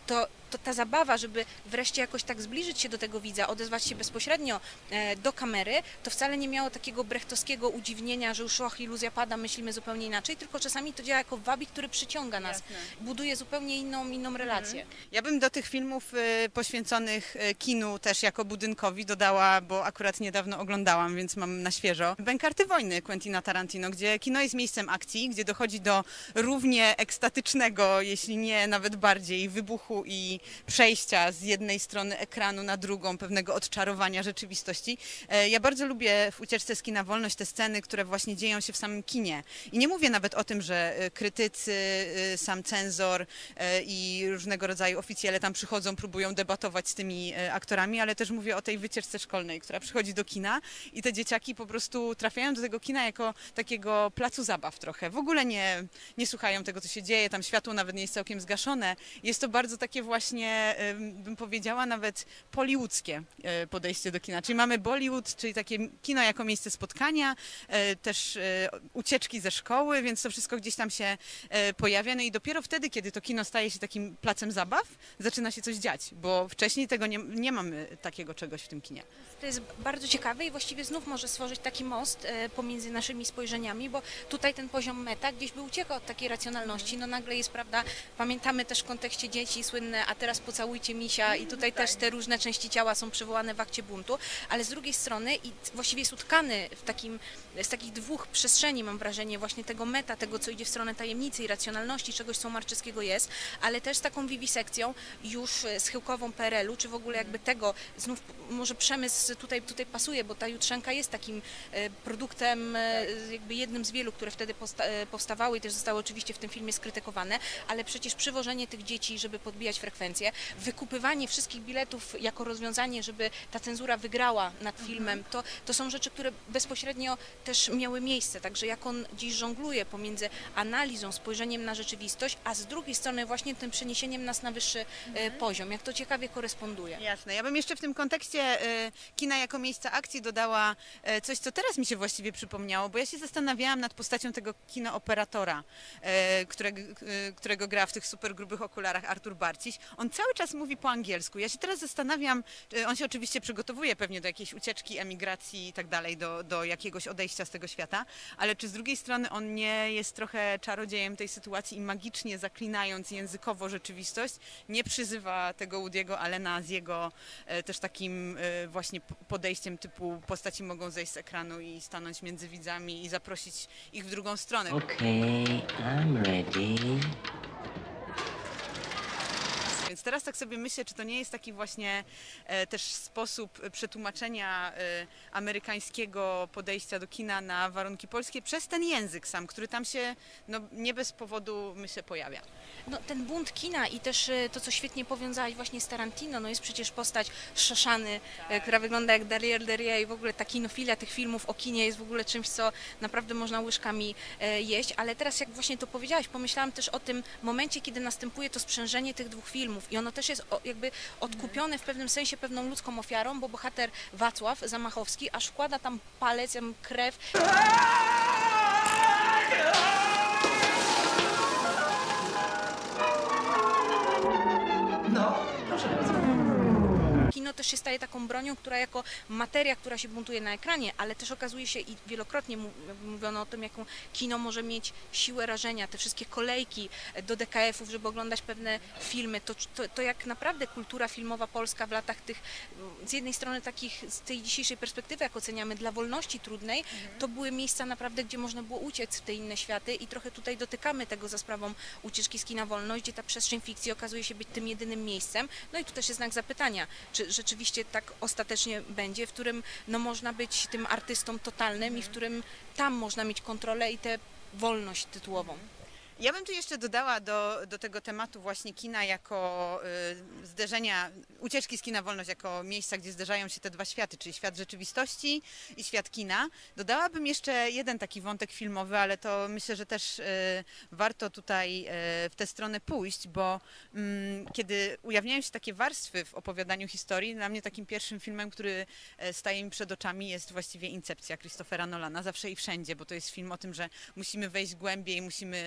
to ta zabawa, żeby wreszcie jakoś tak zbliżyć się do tego widza, odezwać się bezpośrednio e, do kamery, to wcale nie miało takiego brechtowskiego udziwnienia, że już och, iluzja pada, myślimy zupełnie inaczej, tylko czasami to działa jako wabik, który przyciąga nas, Jasne. buduje zupełnie inną, inną relację. Ja bym do tych filmów y, poświęconych y, kinu też jako budynkowi dodała, bo akurat niedawno oglądałam, więc mam na świeżo, Bękarty wojny Quentina Tarantino, gdzie kino jest miejscem akcji, gdzie dochodzi do równie ekstatycznego, jeśli nie nawet bardziej, wybuchu i przejścia z jednej strony ekranu na drugą, pewnego odczarowania rzeczywistości. E, ja bardzo lubię w Ucieczce z kina wolność te sceny, które właśnie dzieją się w samym kinie. I nie mówię nawet o tym, że e, krytycy, e, sam cenzor e, i różnego rodzaju oficjele tam przychodzą, próbują debatować z tymi e, aktorami, ale też mówię o tej wycieczce szkolnej, która przychodzi do kina i te dzieciaki po prostu trafiają do tego kina jako takiego placu zabaw trochę. W ogóle nie, nie słuchają tego, co się dzieje, tam światło nawet nie jest całkiem zgaszone. Jest to bardzo takie właśnie, bym powiedziała, nawet hollywoodzkie podejście do kina. Czyli mamy Bollywood, czyli takie kino jako miejsce spotkania, też ucieczki ze szkoły, więc to wszystko gdzieś tam się pojawia. No i dopiero wtedy, kiedy to kino staje się takim placem zabaw, zaczyna się coś dziać, bo wcześniej tego nie, nie mamy takiego czegoś w tym kinie. To jest bardzo ciekawe i właściwie znów może stworzyć taki most pomiędzy naszymi spojrzeniami, bo tutaj ten poziom meta gdzieś by uciekał od takiej racjonalności. No nagle jest, prawda, pamiętamy też w kontekście dzieci słynne, a teraz pocałujcie misia i tutaj też te różne części ciała są przywołane w akcie buntu, ale z drugiej strony i właściwie jest utkany w takim, z takich dwóch przestrzeni, mam wrażenie, właśnie tego meta, tego co idzie w stronę tajemnicy i racjonalności, czegoś co Marczewskiego jest, ale też z taką wiwisekcją już schyłkową P R L u, czy w ogóle jakby tego, znów może przemysł tutaj, tutaj pasuje, bo ta Jutrzenka jest takim produktem, jakby jednym z wielu, które wtedy powstawały i też zostały oczywiście w tym filmie skrytykowane, ale przecież przywożenie tych dzieci, żeby podbijać frekwencję, wykupywanie wszystkich biletów jako rozwiązanie, żeby ta cenzura wygrała nad filmem, to, to są rzeczy, które bezpośrednio też miały miejsce, także jak on dziś żongluje pomiędzy analizą, spojrzeniem na rzeczywistość, a z drugiej strony właśnie tym przeniesieniem nas na wyższy mhm. poziom, jak to ciekawie koresponduje. Jasne, ja bym jeszcze w tym kontekście y, kina jako miejsca akcji dodała y, coś, co teraz mi się właściwie przypomniało, bo ja się zastanawiałam nad postacią tego kinooperatora, y, którego, y, którego gra w tych super grubych okularach Artur Barciś. On cały czas mówi po angielsku. Ja się teraz zastanawiam, y, on się oczywiście przygotowuje pewnie do jakiejś ucieczki, emigracji i tak dalej, do, do jakiegoś odejścia z tego świata, ale czy z drugiej strony on nie jest trochę czarodziejem tej sytuacji i magicznie zaklinając językowo rzeczywistość, nie przyzywa tego Woody'ego Allena z jego y, też takim y, właśnie podejściem typu postaci mogą zejść z ekranu i stanąć między widzami i zaprosić ich w drugą stronę. Okay, I'm ready. Więc teraz tak sobie myślę, czy to nie jest taki właśnie e, też sposób przetłumaczenia e, amerykańskiego podejścia do kina na warunki polskie przez ten język sam, który tam się no, nie bez powodu, myślę, pojawia. No, ten bunt kina i też to, co świetnie powiązałaś właśnie z Tarantino, no jest przecież postać Szoszany, tak. która wygląda jak Darier Deria i w ogóle ta kinofilia tych filmów o kinie jest w ogóle czymś, co naprawdę można łyżkami e, jeść, ale teraz jak właśnie to powiedziałaś, pomyślałam też o tym momencie, kiedy następuje to sprzężenie tych dwóch filmów i ono też jest o, jakby odkupione w pewnym sensie pewną ludzką ofiarą, bo bohater Wacław Zamachowski aż wkłada tam palec, tam krew. No, proszę bardzo. Kino też się staje taką bronią, która jako materia, która się buntuje na ekranie, ale też okazuje się i wielokrotnie mówiono o tym, jaką kino może mieć siłę rażenia, te wszystkie kolejki do D K F ów, żeby oglądać pewne filmy, to, to, to jak naprawdę kultura filmowa polska w latach tych, z jednej strony takich, z tej dzisiejszej perspektywy, jak oceniamy, dla wolności trudnej, mhm. to były miejsca naprawdę, gdzie można było uciec w te inne światy i trochę tutaj dotykamy tego za sprawą Ucieczki z kina wolność, gdzie ta przestrzeń fikcji okazuje się być tym jedynym miejscem. No i tu też jest znak zapytania, czy rzeczywiście tak ostatecznie będzie, w którym no, można być tym artystą totalnym mhm. i w którym tam można mieć kontrolę i tę wolność tytułową. Ja bym tu jeszcze dodała do, do tego tematu właśnie kina jako y, zderzenia, ucieczki z kina wolność jako miejsca, gdzie zderzają się te dwa światy, czyli świat rzeczywistości i świat kina. Dodałabym jeszcze jeden taki wątek filmowy, ale to myślę, że też y, warto tutaj y, w tę stronę pójść, bo y, kiedy ujawniają się takie warstwy w opowiadaniu historii, dla mnie takim pierwszym filmem, który staje mi przed oczami, jest właściwie Incepcja Christophera Nolana, Zawsze i Wszędzie, bo to jest film o tym, że musimy wejść głębiej, musimy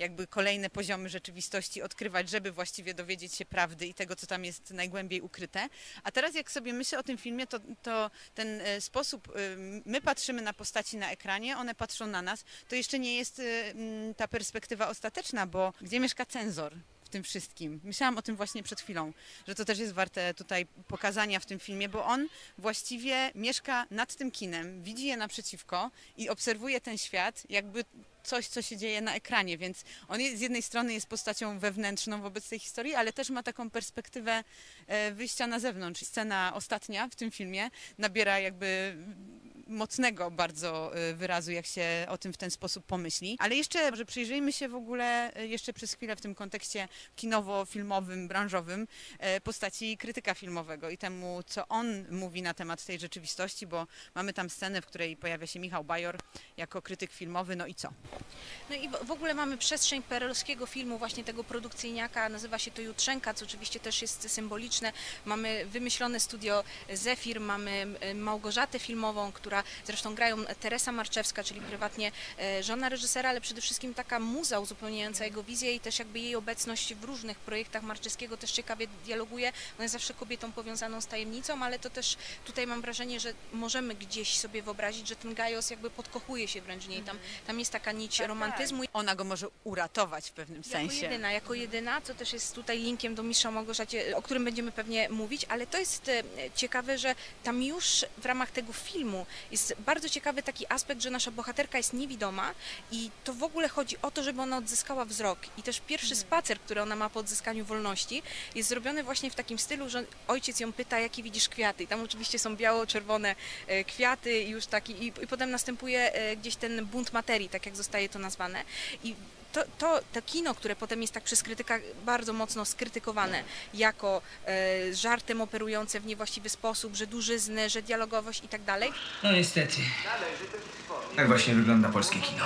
jakby kolejne poziomy rzeczywistości odkrywać, żeby właściwie dowiedzieć się prawdy i tego, co tam jest najgłębiej ukryte. A teraz jak sobie myślę o tym filmie, to, to ten sposób, my patrzymy na postaci na ekranie, one patrzą na nas, to jeszcze nie jest ta perspektywa ostateczna, bo gdzie mieszka cenzor w tym wszystkim? Myślałam o tym właśnie przed chwilą, że to też jest warte tutaj pokazania w tym filmie, bo on właściwie mieszka nad tym kinem, widzi je naprzeciwko i obserwuje ten świat jakby coś, co się dzieje na ekranie, więc on jest, z jednej strony jest postacią wewnętrzną wobec tej historii, ale też ma taką perspektywę wyjścia na zewnątrz. Scena ostatnia w tym filmie nabiera jakby mocnego bardzo wyrazu, jak się o tym w ten sposób pomyśli. Ale jeszcze, może przyjrzyjmy się w ogóle jeszcze przez chwilę w tym kontekście kinowo-filmowym, branżowym postaci krytyka filmowego i temu, co on mówi na temat tej rzeczywistości, bo mamy tam scenę, w której pojawia się Michał Bajor jako krytyk filmowy, no i co? No i w ogóle mamy przestrzeń perelowskiego filmu, właśnie tego produkcyjniaka, nazywa się to Jutrzenka, co oczywiście też jest symboliczne. Mamy wymyślone studio Zefir, mamy Małgorzatę filmową, która zresztą grają Teresa Marczewska, czyli prywatnie żona reżysera, ale przede wszystkim taka muza uzupełniająca jego wizję i też jakby jej obecność w różnych projektach Marczewskiego też ciekawie dialoguje. Ona jest zawsze kobietą powiązaną z tajemnicą, ale to też tutaj mam wrażenie, że możemy gdzieś sobie wyobrazić, że ten Gajos jakby podkochuje się wręcz w niej. Tam, tam jest taka nić tak, romantyzmu. Tak. Ona go może uratować w pewnym sensie. Jako jedyna, jako jedyna, co też jest tutaj linkiem do Mistrza Małgorzacie, o którym będziemy pewnie mówić, ale to jest ciekawe, że tam już w ramach tego filmu jest bardzo ciekawy taki aspekt, że nasza bohaterka jest niewidoma i to w ogóle chodzi o to, żeby ona odzyskała wzrok. I też pierwszy spacer, który ona ma po odzyskaniu wolności, jest zrobiony właśnie w takim stylu, że ojciec ją pyta, jakie widzisz kwiaty. I tam oczywiście są biało-czerwone kwiaty i już taki, i, i potem następuje gdzieś ten bunt materii, tak jak zostaje to nazwane. I to, to, to kino, które potem jest tak przez krytyka bardzo mocno skrytykowane jako e, żartem operujące w niewłaściwy sposób, że dużyzny, że dialogowość i tak dalej. No niestety. Tak właśnie wygląda polskie kino.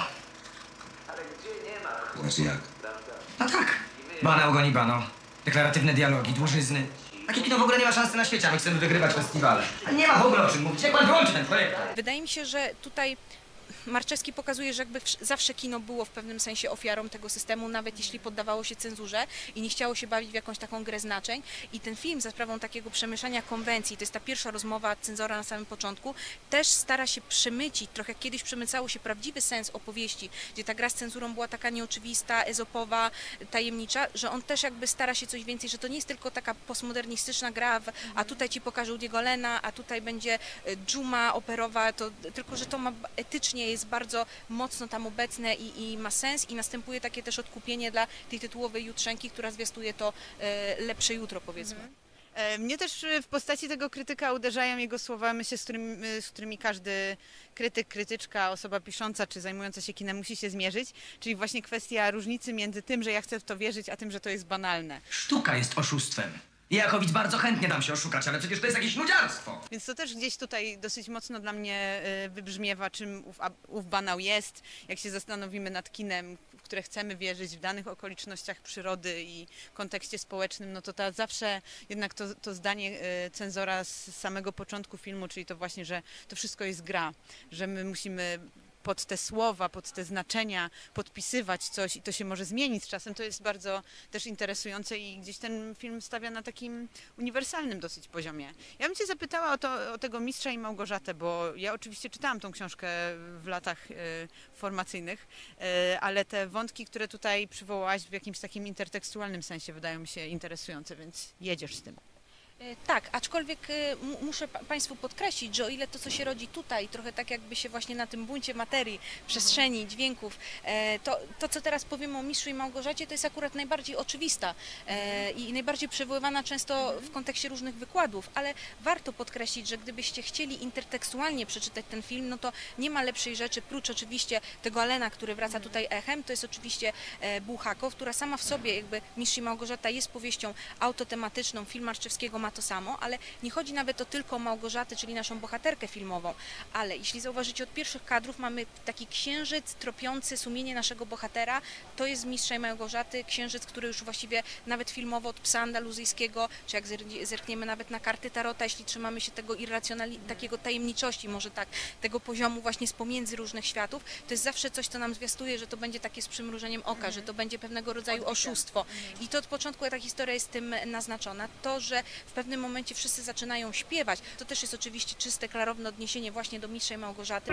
Znaczy jak? No tak. Banał goni banał. Deklaratywne dialogi, dłużyzny. Takie kino w ogóle nie ma szansy na świecie, a my chcemy wygrywać festiwale. A nie ma w ogóle o czym mówić. Jak pan wyłączy ten projekt? Wydaje mi się, że tutaj Marczewski pokazuje, że jakby zawsze kino było w pewnym sensie ofiarą tego systemu, nawet jeśli poddawało się cenzurze i nie chciało się bawić w jakąś taką grę znaczeń. I ten film za sprawą takiego przemieszania konwencji, to jest ta pierwsza rozmowa cenzora na samym początku, też stara się przemycić, trochę jak kiedyś przemycało się prawdziwy sens opowieści, gdzie ta gra z cenzurą była taka nieoczywista, ezopowa, tajemnicza, że on też jakby stara się coś więcej, że to nie jest tylko taka postmodernistyczna gra, a tutaj ci pokażę Woody'ego Allena, a tutaj będzie dżuma operowa, to, tylko że to ma etycznie jest bardzo mocno tam obecne i, i ma sens i następuje takie też odkupienie dla tej tytułowej Jutrzenki, która zwiastuje to e, lepsze jutro, powiedzmy. Mhm. Mnie też w postaci tego krytyka uderzają jego słowa, myślę, z którymi, z którymi każdy krytyk, krytyczka, osoba pisząca czy zajmująca się kinem musi się zmierzyć, czyli właśnie kwestia różnicy między tym, że ja chcę w to wierzyć, a tym, że to jest banalne. Sztuka jest oszustwem. Ja jako widz bardzo chętnie dam się oszukać, ale przecież to jest jakieś nudziarstwo. Więc to też gdzieś tutaj dosyć mocno dla mnie wybrzmiewa, czym ów, ów banał jest. Jak się zastanowimy nad kinem, w które chcemy wierzyć w danych okolicznościach przyrody i kontekście społecznym, no to ta zawsze jednak to, to zdanie cenzora z samego początku filmu, czyli to właśnie, że to wszystko jest gra, że my musimy pod te słowa, pod te znaczenia podpisywać coś i to się może zmienić z czasem, to jest bardzo też interesujące i gdzieś ten film stawia na takim uniwersalnym dosyć poziomie. Ja bym cię zapytała o, to, o tego Mistrza i Małgorzatę, bo ja oczywiście czytałam tą książkę w latach y, formacyjnych, y, ale te wątki, które tutaj przywołałaś w jakimś takim intertekstualnym sensie wydają mi się interesujące, więc jedziesz z tym. Tak, aczkolwiek muszę Państwu podkreślić, że o ile to, co się rodzi tutaj, trochę tak jakby się właśnie na tym buncie materii, przestrzeni, dźwięków, to, to co teraz powiemy o Mistrzu i Małgorzacie, to jest akurat najbardziej oczywista i najbardziej przywoływana często w kontekście różnych wykładów, ale warto podkreślić, że gdybyście chcieli intertekstualnie przeczytać ten film, no to nie ma lepszej rzeczy, prócz oczywiście tego Allena, który wraca tutaj echem, to jest oczywiście Bułhakow, która sama w sobie, jakby Mistrz i Małgorzata jest powieścią autotematyczną, film Marczewskiego ma ma to samo, ale nie chodzi nawet o tylko Małgorzatę, czyli naszą bohaterkę filmową, ale jeśli zauważycie, od pierwszych kadrów mamy taki księżyc tropiący sumienie naszego bohatera. To jest Mistrza i Małgorzaty, księżyc, który już właściwie nawet filmowo od psa andaluzyjskiego, czy jak zerkniemy nawet na karty tarota, jeśli trzymamy się tego irracjonali, takiego tajemniczości, może tak, tego poziomu właśnie z pomiędzy różnych światów, to jest zawsze coś, co nam zwiastuje, że to będzie takie z przymrużeniem oka, że to będzie pewnego rodzaju oszustwo. I to od początku ta historia jest tym naznaczona. To, że w pewnym momencie wszyscy zaczynają śpiewać, to też jest oczywiście czyste, klarowne odniesienie właśnie do Mistrza i Małgorzaty.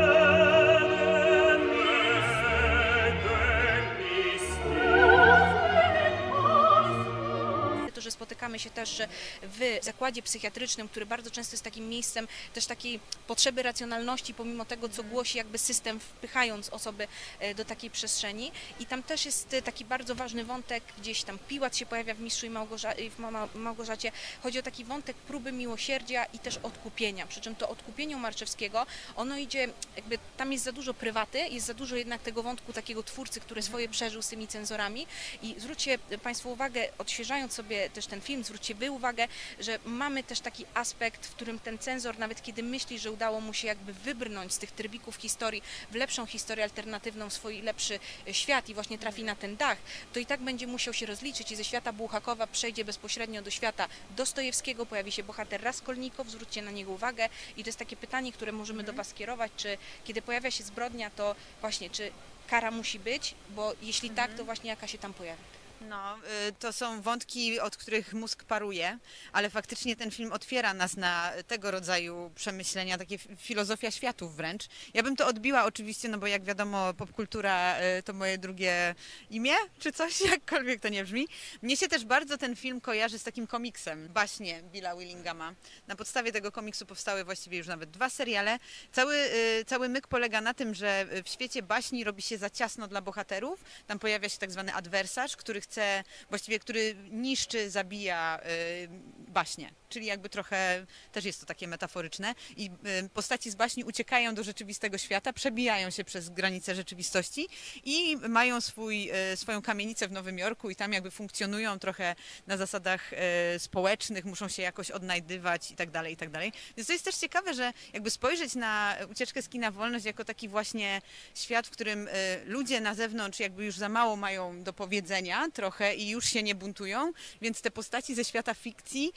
To, że spotykamy się też że w zakładzie psychiatrycznym, który bardzo często jest takim miejscem też takiej potrzeby racjonalności, pomimo tego, co głosi jakby system, wpychając osoby do takiej przestrzeni. I tam też jest taki bardzo ważny wątek, gdzieś tam Piłat się pojawia w Mistrzu i Małgorzacie, w Małgorzacie. Chodzi o taki wątek próby miłosierdzia i też odkupienia. Przy czym to odkupienie u Marczewskiego, ono idzie, jakby tam jest za dużo prywaty, jest za dużo jednak tego wątku takiego twórcy, który swoje przeżył z tymi cenzorami. I zwróćcie Państwo uwagę, odświeżając sobie też ten film, zwróćcie Wy uwagę, że mamy też taki aspekt, w którym ten cenzor, nawet kiedy myśli, że udało mu się jakby wybrnąć z tych trybików historii w lepszą historię alternatywną, swój lepszy świat i właśnie trafi na ten dach, to i tak będzie musiał się rozliczyć i ze świata Bułhakowa przejdzie bezpośrednio do świata Dostojewskiego, pojawi się bohater Raskolnikow, zwróćcie na niego uwagę i to jest takie pytanie, które możemy do Was kierować, czy kiedy pojawia się zbrodnia, to właśnie, czy kara musi być, bo jeśli tak, to właśnie jaka się tam pojawi. No, to są wątki, od których mózg paruje, ale faktycznie ten film otwiera nas na tego rodzaju przemyślenia, takie filozofia światów wręcz. Ja bym to odbiła oczywiście, no bo jak wiadomo, popkultura to moje drugie imię, czy coś, jakkolwiek to nie brzmi. Mnie się też bardzo ten film kojarzy z takim komiksem, baśnie Billa Willingama. Na podstawie tego komiksu powstały właściwie już nawet dwa seriale. Cały, cały myk polega na tym, że w świecie baśni robi się za ciasno dla bohaterów. Tam pojawia się tak zwany adwersarz, który chce, właściwie który niszczy, zabija y, baśnie. Czyli jakby trochę, też jest to takie metaforyczne. I y, postaci z baśni uciekają do rzeczywistego świata, przebijają się przez granice rzeczywistości i mają swój, y, swoją kamienicę w Nowym Jorku i tam jakby funkcjonują trochę na zasadach y, społecznych, muszą się jakoś odnajdywać i tak dalej, i tak dalej. Więc to jest też ciekawe, że jakby spojrzeć na Ucieczkę z kina Wolność jako taki właśnie świat, w którym y, ludzie na zewnątrz jakby już za mało mają do powiedzenia trochę i już się nie buntują, więc te postaci ze świata fikcji,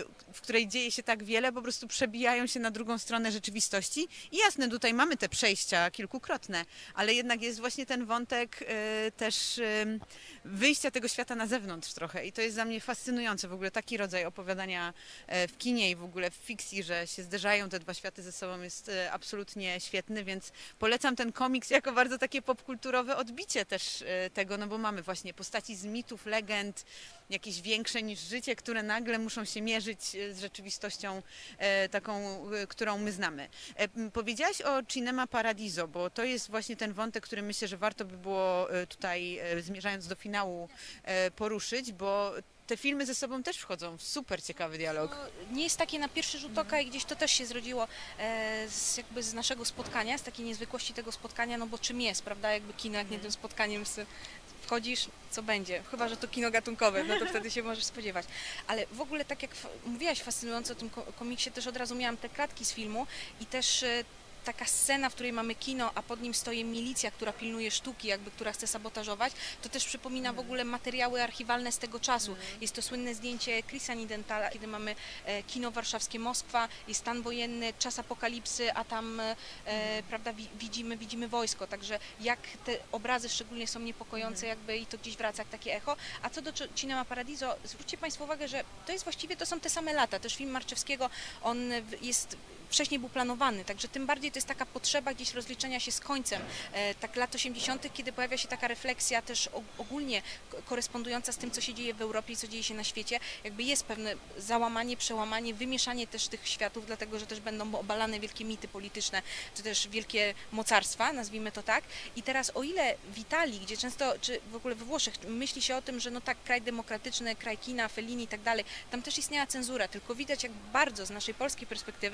w której dzieje się tak wiele, po prostu przebijają się na drugą stronę rzeczywistości. I jasne, tutaj mamy te przejścia kilkukrotne, ale jednak jest właśnie ten wątek też wyjścia tego świata na zewnątrz trochę i to jest dla mnie fascynujące. W ogóle taki rodzaj opowiadania w kinie i w ogóle w fikcji, że się zderzają te dwa światy ze sobą, jest absolutnie świetny, więc polecam ten komiks jako bardzo takie popkulturowe odbicie też tego, no bo mamy właśnie postaci z mitów, legend, jakieś większe niż życie, które nagle muszą się mierzyć z rzeczywistością e, taką, e, którą my znamy. E, powiedziałaś o Cinema Paradiso, bo to jest właśnie ten wątek, który myślę, że warto by było e, tutaj, e, zmierzając do finału, e, poruszyć, bo te filmy ze sobą też wchodzą w super ciekawy dialog. No, nie jest takie na pierwszy rzut oka i gdzieś to też się zrodziło e, z, jakby z naszego spotkania, z takiej niezwykłości tego spotkania, no bo czym jest, prawda, jakby kino, jak nie tym spotkaniem z wchodzisz, co będzie, chyba że to kino gatunkowe, no to wtedy się możesz spodziewać. Ale w ogóle tak jak mówiłaś fascynująco o tym komiksie, też od razu miałam te klatki z filmu i też taka scena, w której mamy kino, a pod nim stoi milicja, która pilnuje sztuki, jakby która chce sabotażować, to też przypomina w ogóle materiały archiwalne z tego czasu. Jest to słynne zdjęcie Chrisa Nidenthala, kiedy mamy e, kino warszawskie Moskwa, jest stan wojenny, czas apokalipsy, a tam e, prawda, widzimy, widzimy wojsko, także jak te obrazy szczególnie są niepokojące jakby i to gdzieś wraca jak takie echo. A co do Cinema Paradiso, zwróćcie Państwo uwagę, że to jest właściwie, to są te same lata, też film Marczewskiego, on jest wcześniej był planowany, także tym bardziej to jest taka potrzeba gdzieś rozliczenia się z końcem, e, tak lat osiemdziesiątych, kiedy pojawia się taka refleksja też ogólnie korespondująca z tym, co się dzieje w Europie i co dzieje się na świecie, jakby jest pewne załamanie, przełamanie, wymieszanie też tych światów, dlatego, że też będą obalane wielkie mity polityczne, czy też wielkie mocarstwa, nazwijmy to tak. I teraz o ile w Italii, gdzie często, czy w ogóle we Włoszech, myśli się o tym, że no tak, kraj demokratyczny, kraj kina, Fellini i tak dalej, tam też istniała cenzura, tylko widać jak bardzo z naszej polskiej perspektywy ona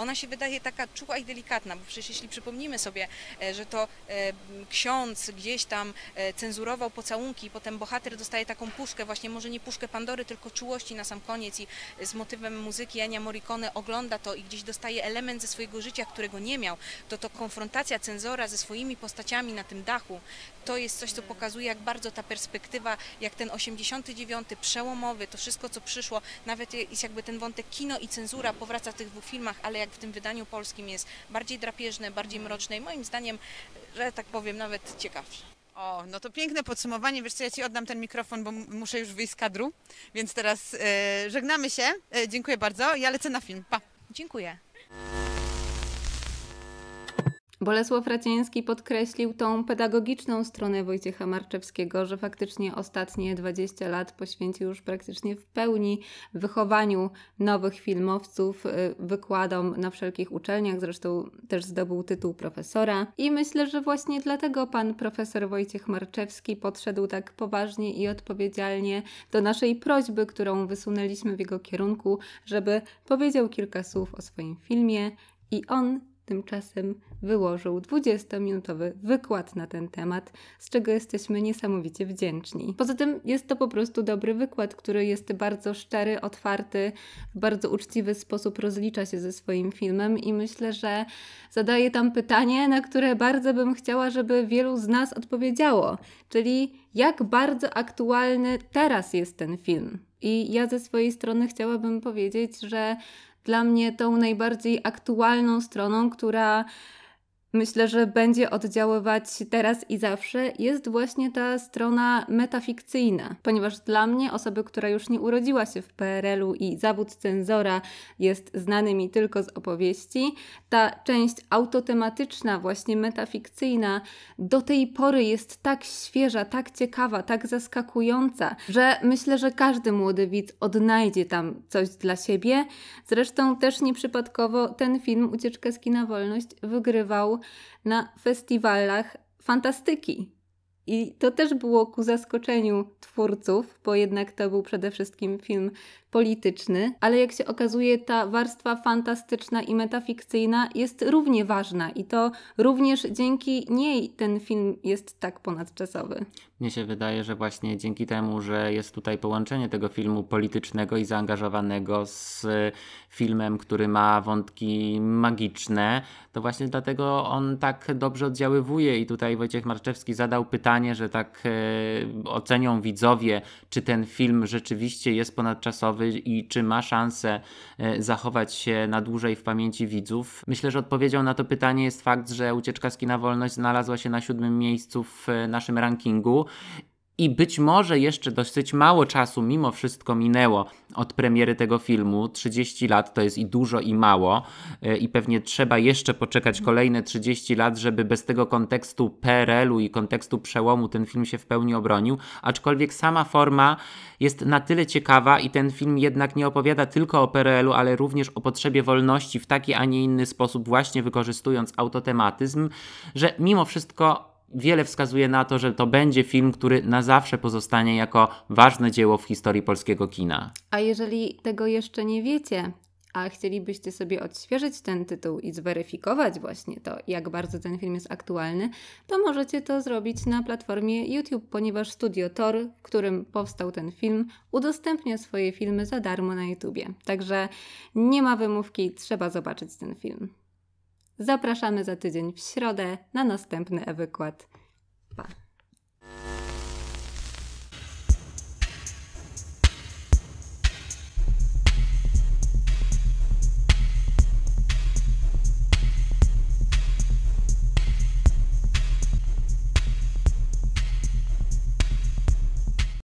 ona się wydaje taka czuła i delikatna, bo przecież jeśli przypomnimy sobie, że to ksiądz gdzieś tam cenzurował pocałunki i potem bohater dostaje taką puszkę, właśnie może nie puszkę Pandory, tylko czułości na sam koniec i z motywem muzyki Ennio Morricone ogląda to i gdzieś dostaje element ze swojego życia, którego nie miał, to to konfrontacja cenzora ze swoimi postaciami na tym dachu, to jest coś, co pokazuje, jak bardzo ta perspektywa, jak ten osiemdziesiąty dziewiąty przełomowy, to wszystko, co przyszło, nawet jest jakby ten wątek kino i cenzura powraca w tych dwóch filmach, ale jak w tym wydaniu polskim jest bardziej drapieżne, bardziej mroczne i moim zdaniem, że tak powiem, nawet ciekawsze. O, no to piękne podsumowanie. Wiesz co, ja Ci oddam ten mikrofon, bo muszę już wyjść z kadru, więc teraz e, żegnamy się. E, dziękuję bardzo. Ja lecę na film. Pa. Dziękuję. Bolesław Raciński podkreślił tą pedagogiczną stronę Wojciecha Marczewskiego, że faktycznie ostatnie dwadzieścia lat poświęcił już praktycznie w pełni wychowaniu nowych filmowców, wykładom na wszelkich uczelniach, zresztą też zdobył tytuł profesora. I myślę, że właśnie dlatego pan profesor Wojciech Marczewski podszedł tak poważnie i odpowiedzialnie do naszej prośby, którą wysunęliśmy w jego kierunku, żeby powiedział kilka słów o swoim filmie i on tymczasem wyłożył dwudziestominutowy wykład na ten temat, z czego jesteśmy niesamowicie wdzięczni. Poza tym jest to po prostu dobry wykład, który jest bardzo szczery, otwarty, w bardzo uczciwy sposób rozlicza się ze swoim filmem i myślę, że zadaje tam pytanie, na które bardzo bym chciała, żeby wielu z nas odpowiedziało, czyli jak bardzo aktualny teraz jest ten film. I ja ze swojej strony chciałabym powiedzieć, że dla mnie tą najbardziej aktualną stroną, która myślę, że będzie oddziaływać teraz i zawsze, jest właśnie ta strona metafikcyjna. Ponieważ dla mnie, osoby, która już nie urodziła się w P R L u i zawód cenzora jest znany mi tylko z opowieści, ta część autotematyczna, właśnie metafikcyjna, do tej pory jest tak świeża, tak ciekawa, tak zaskakująca, że myślę, że każdy młody widz odnajdzie tam coś dla siebie. Zresztą też nieprzypadkowo ten film Ucieczka z kina Wolność wygrywał na festiwalach fantastyki. I to też było ku zaskoczeniu twórców, bo jednak to był przede wszystkim film polityczny, ale jak się okazuje, ta warstwa fantastyczna i metafikcyjna jest równie ważna i to również dzięki niej ten film jest tak ponadczasowy. Mnie się wydaje, że właśnie dzięki temu, że jest tutaj połączenie tego filmu politycznego i zaangażowanego z filmem, który ma wątki magiczne, to właśnie dlatego on tak dobrze oddziaływuje i tutaj Wojciech Marczewski zadał pytanie, że tak e, ocenią widzowie, czy ten film rzeczywiście jest ponadczasowy i czy ma szansę e, zachować się na dłużej w pamięci widzów. Myślę, że odpowiedzią na to pytanie jest fakt, że Ucieczka z kina Wolność znalazła się na siódmym miejscu w e, naszym rankingu. I być może jeszcze dosyć mało czasu mimo wszystko minęło od premiery tego filmu. trzydzieści lat to jest i dużo i mało i pewnie trzeba jeszcze poczekać kolejne trzydzieści lat, żeby bez tego kontekstu P R L u i kontekstu przełomu ten film się w pełni obronił. Aczkolwiek sama forma jest na tyle ciekawa i ten film jednak nie opowiada tylko o P R L u, ale również o potrzebie wolności w taki, a nie inny sposób, właśnie wykorzystując autotematyzm, że mimo wszystko wiele wskazuje na to, że to będzie film, który na zawsze pozostanie jako ważne dzieło w historii polskiego kina. A jeżeli tego jeszcze nie wiecie, a chcielibyście sobie odświeżyć ten tytuł i zweryfikować właśnie to, jak bardzo ten film jest aktualny, to możecie to zrobić na platformie YouTube, ponieważ Studio Tor, w którym powstał ten film, udostępnia swoje filmy za darmo na YouTubie. Także nie ma wymówki, trzeba zobaczyć ten film. Zapraszamy za tydzień w środę na następny e-wykład.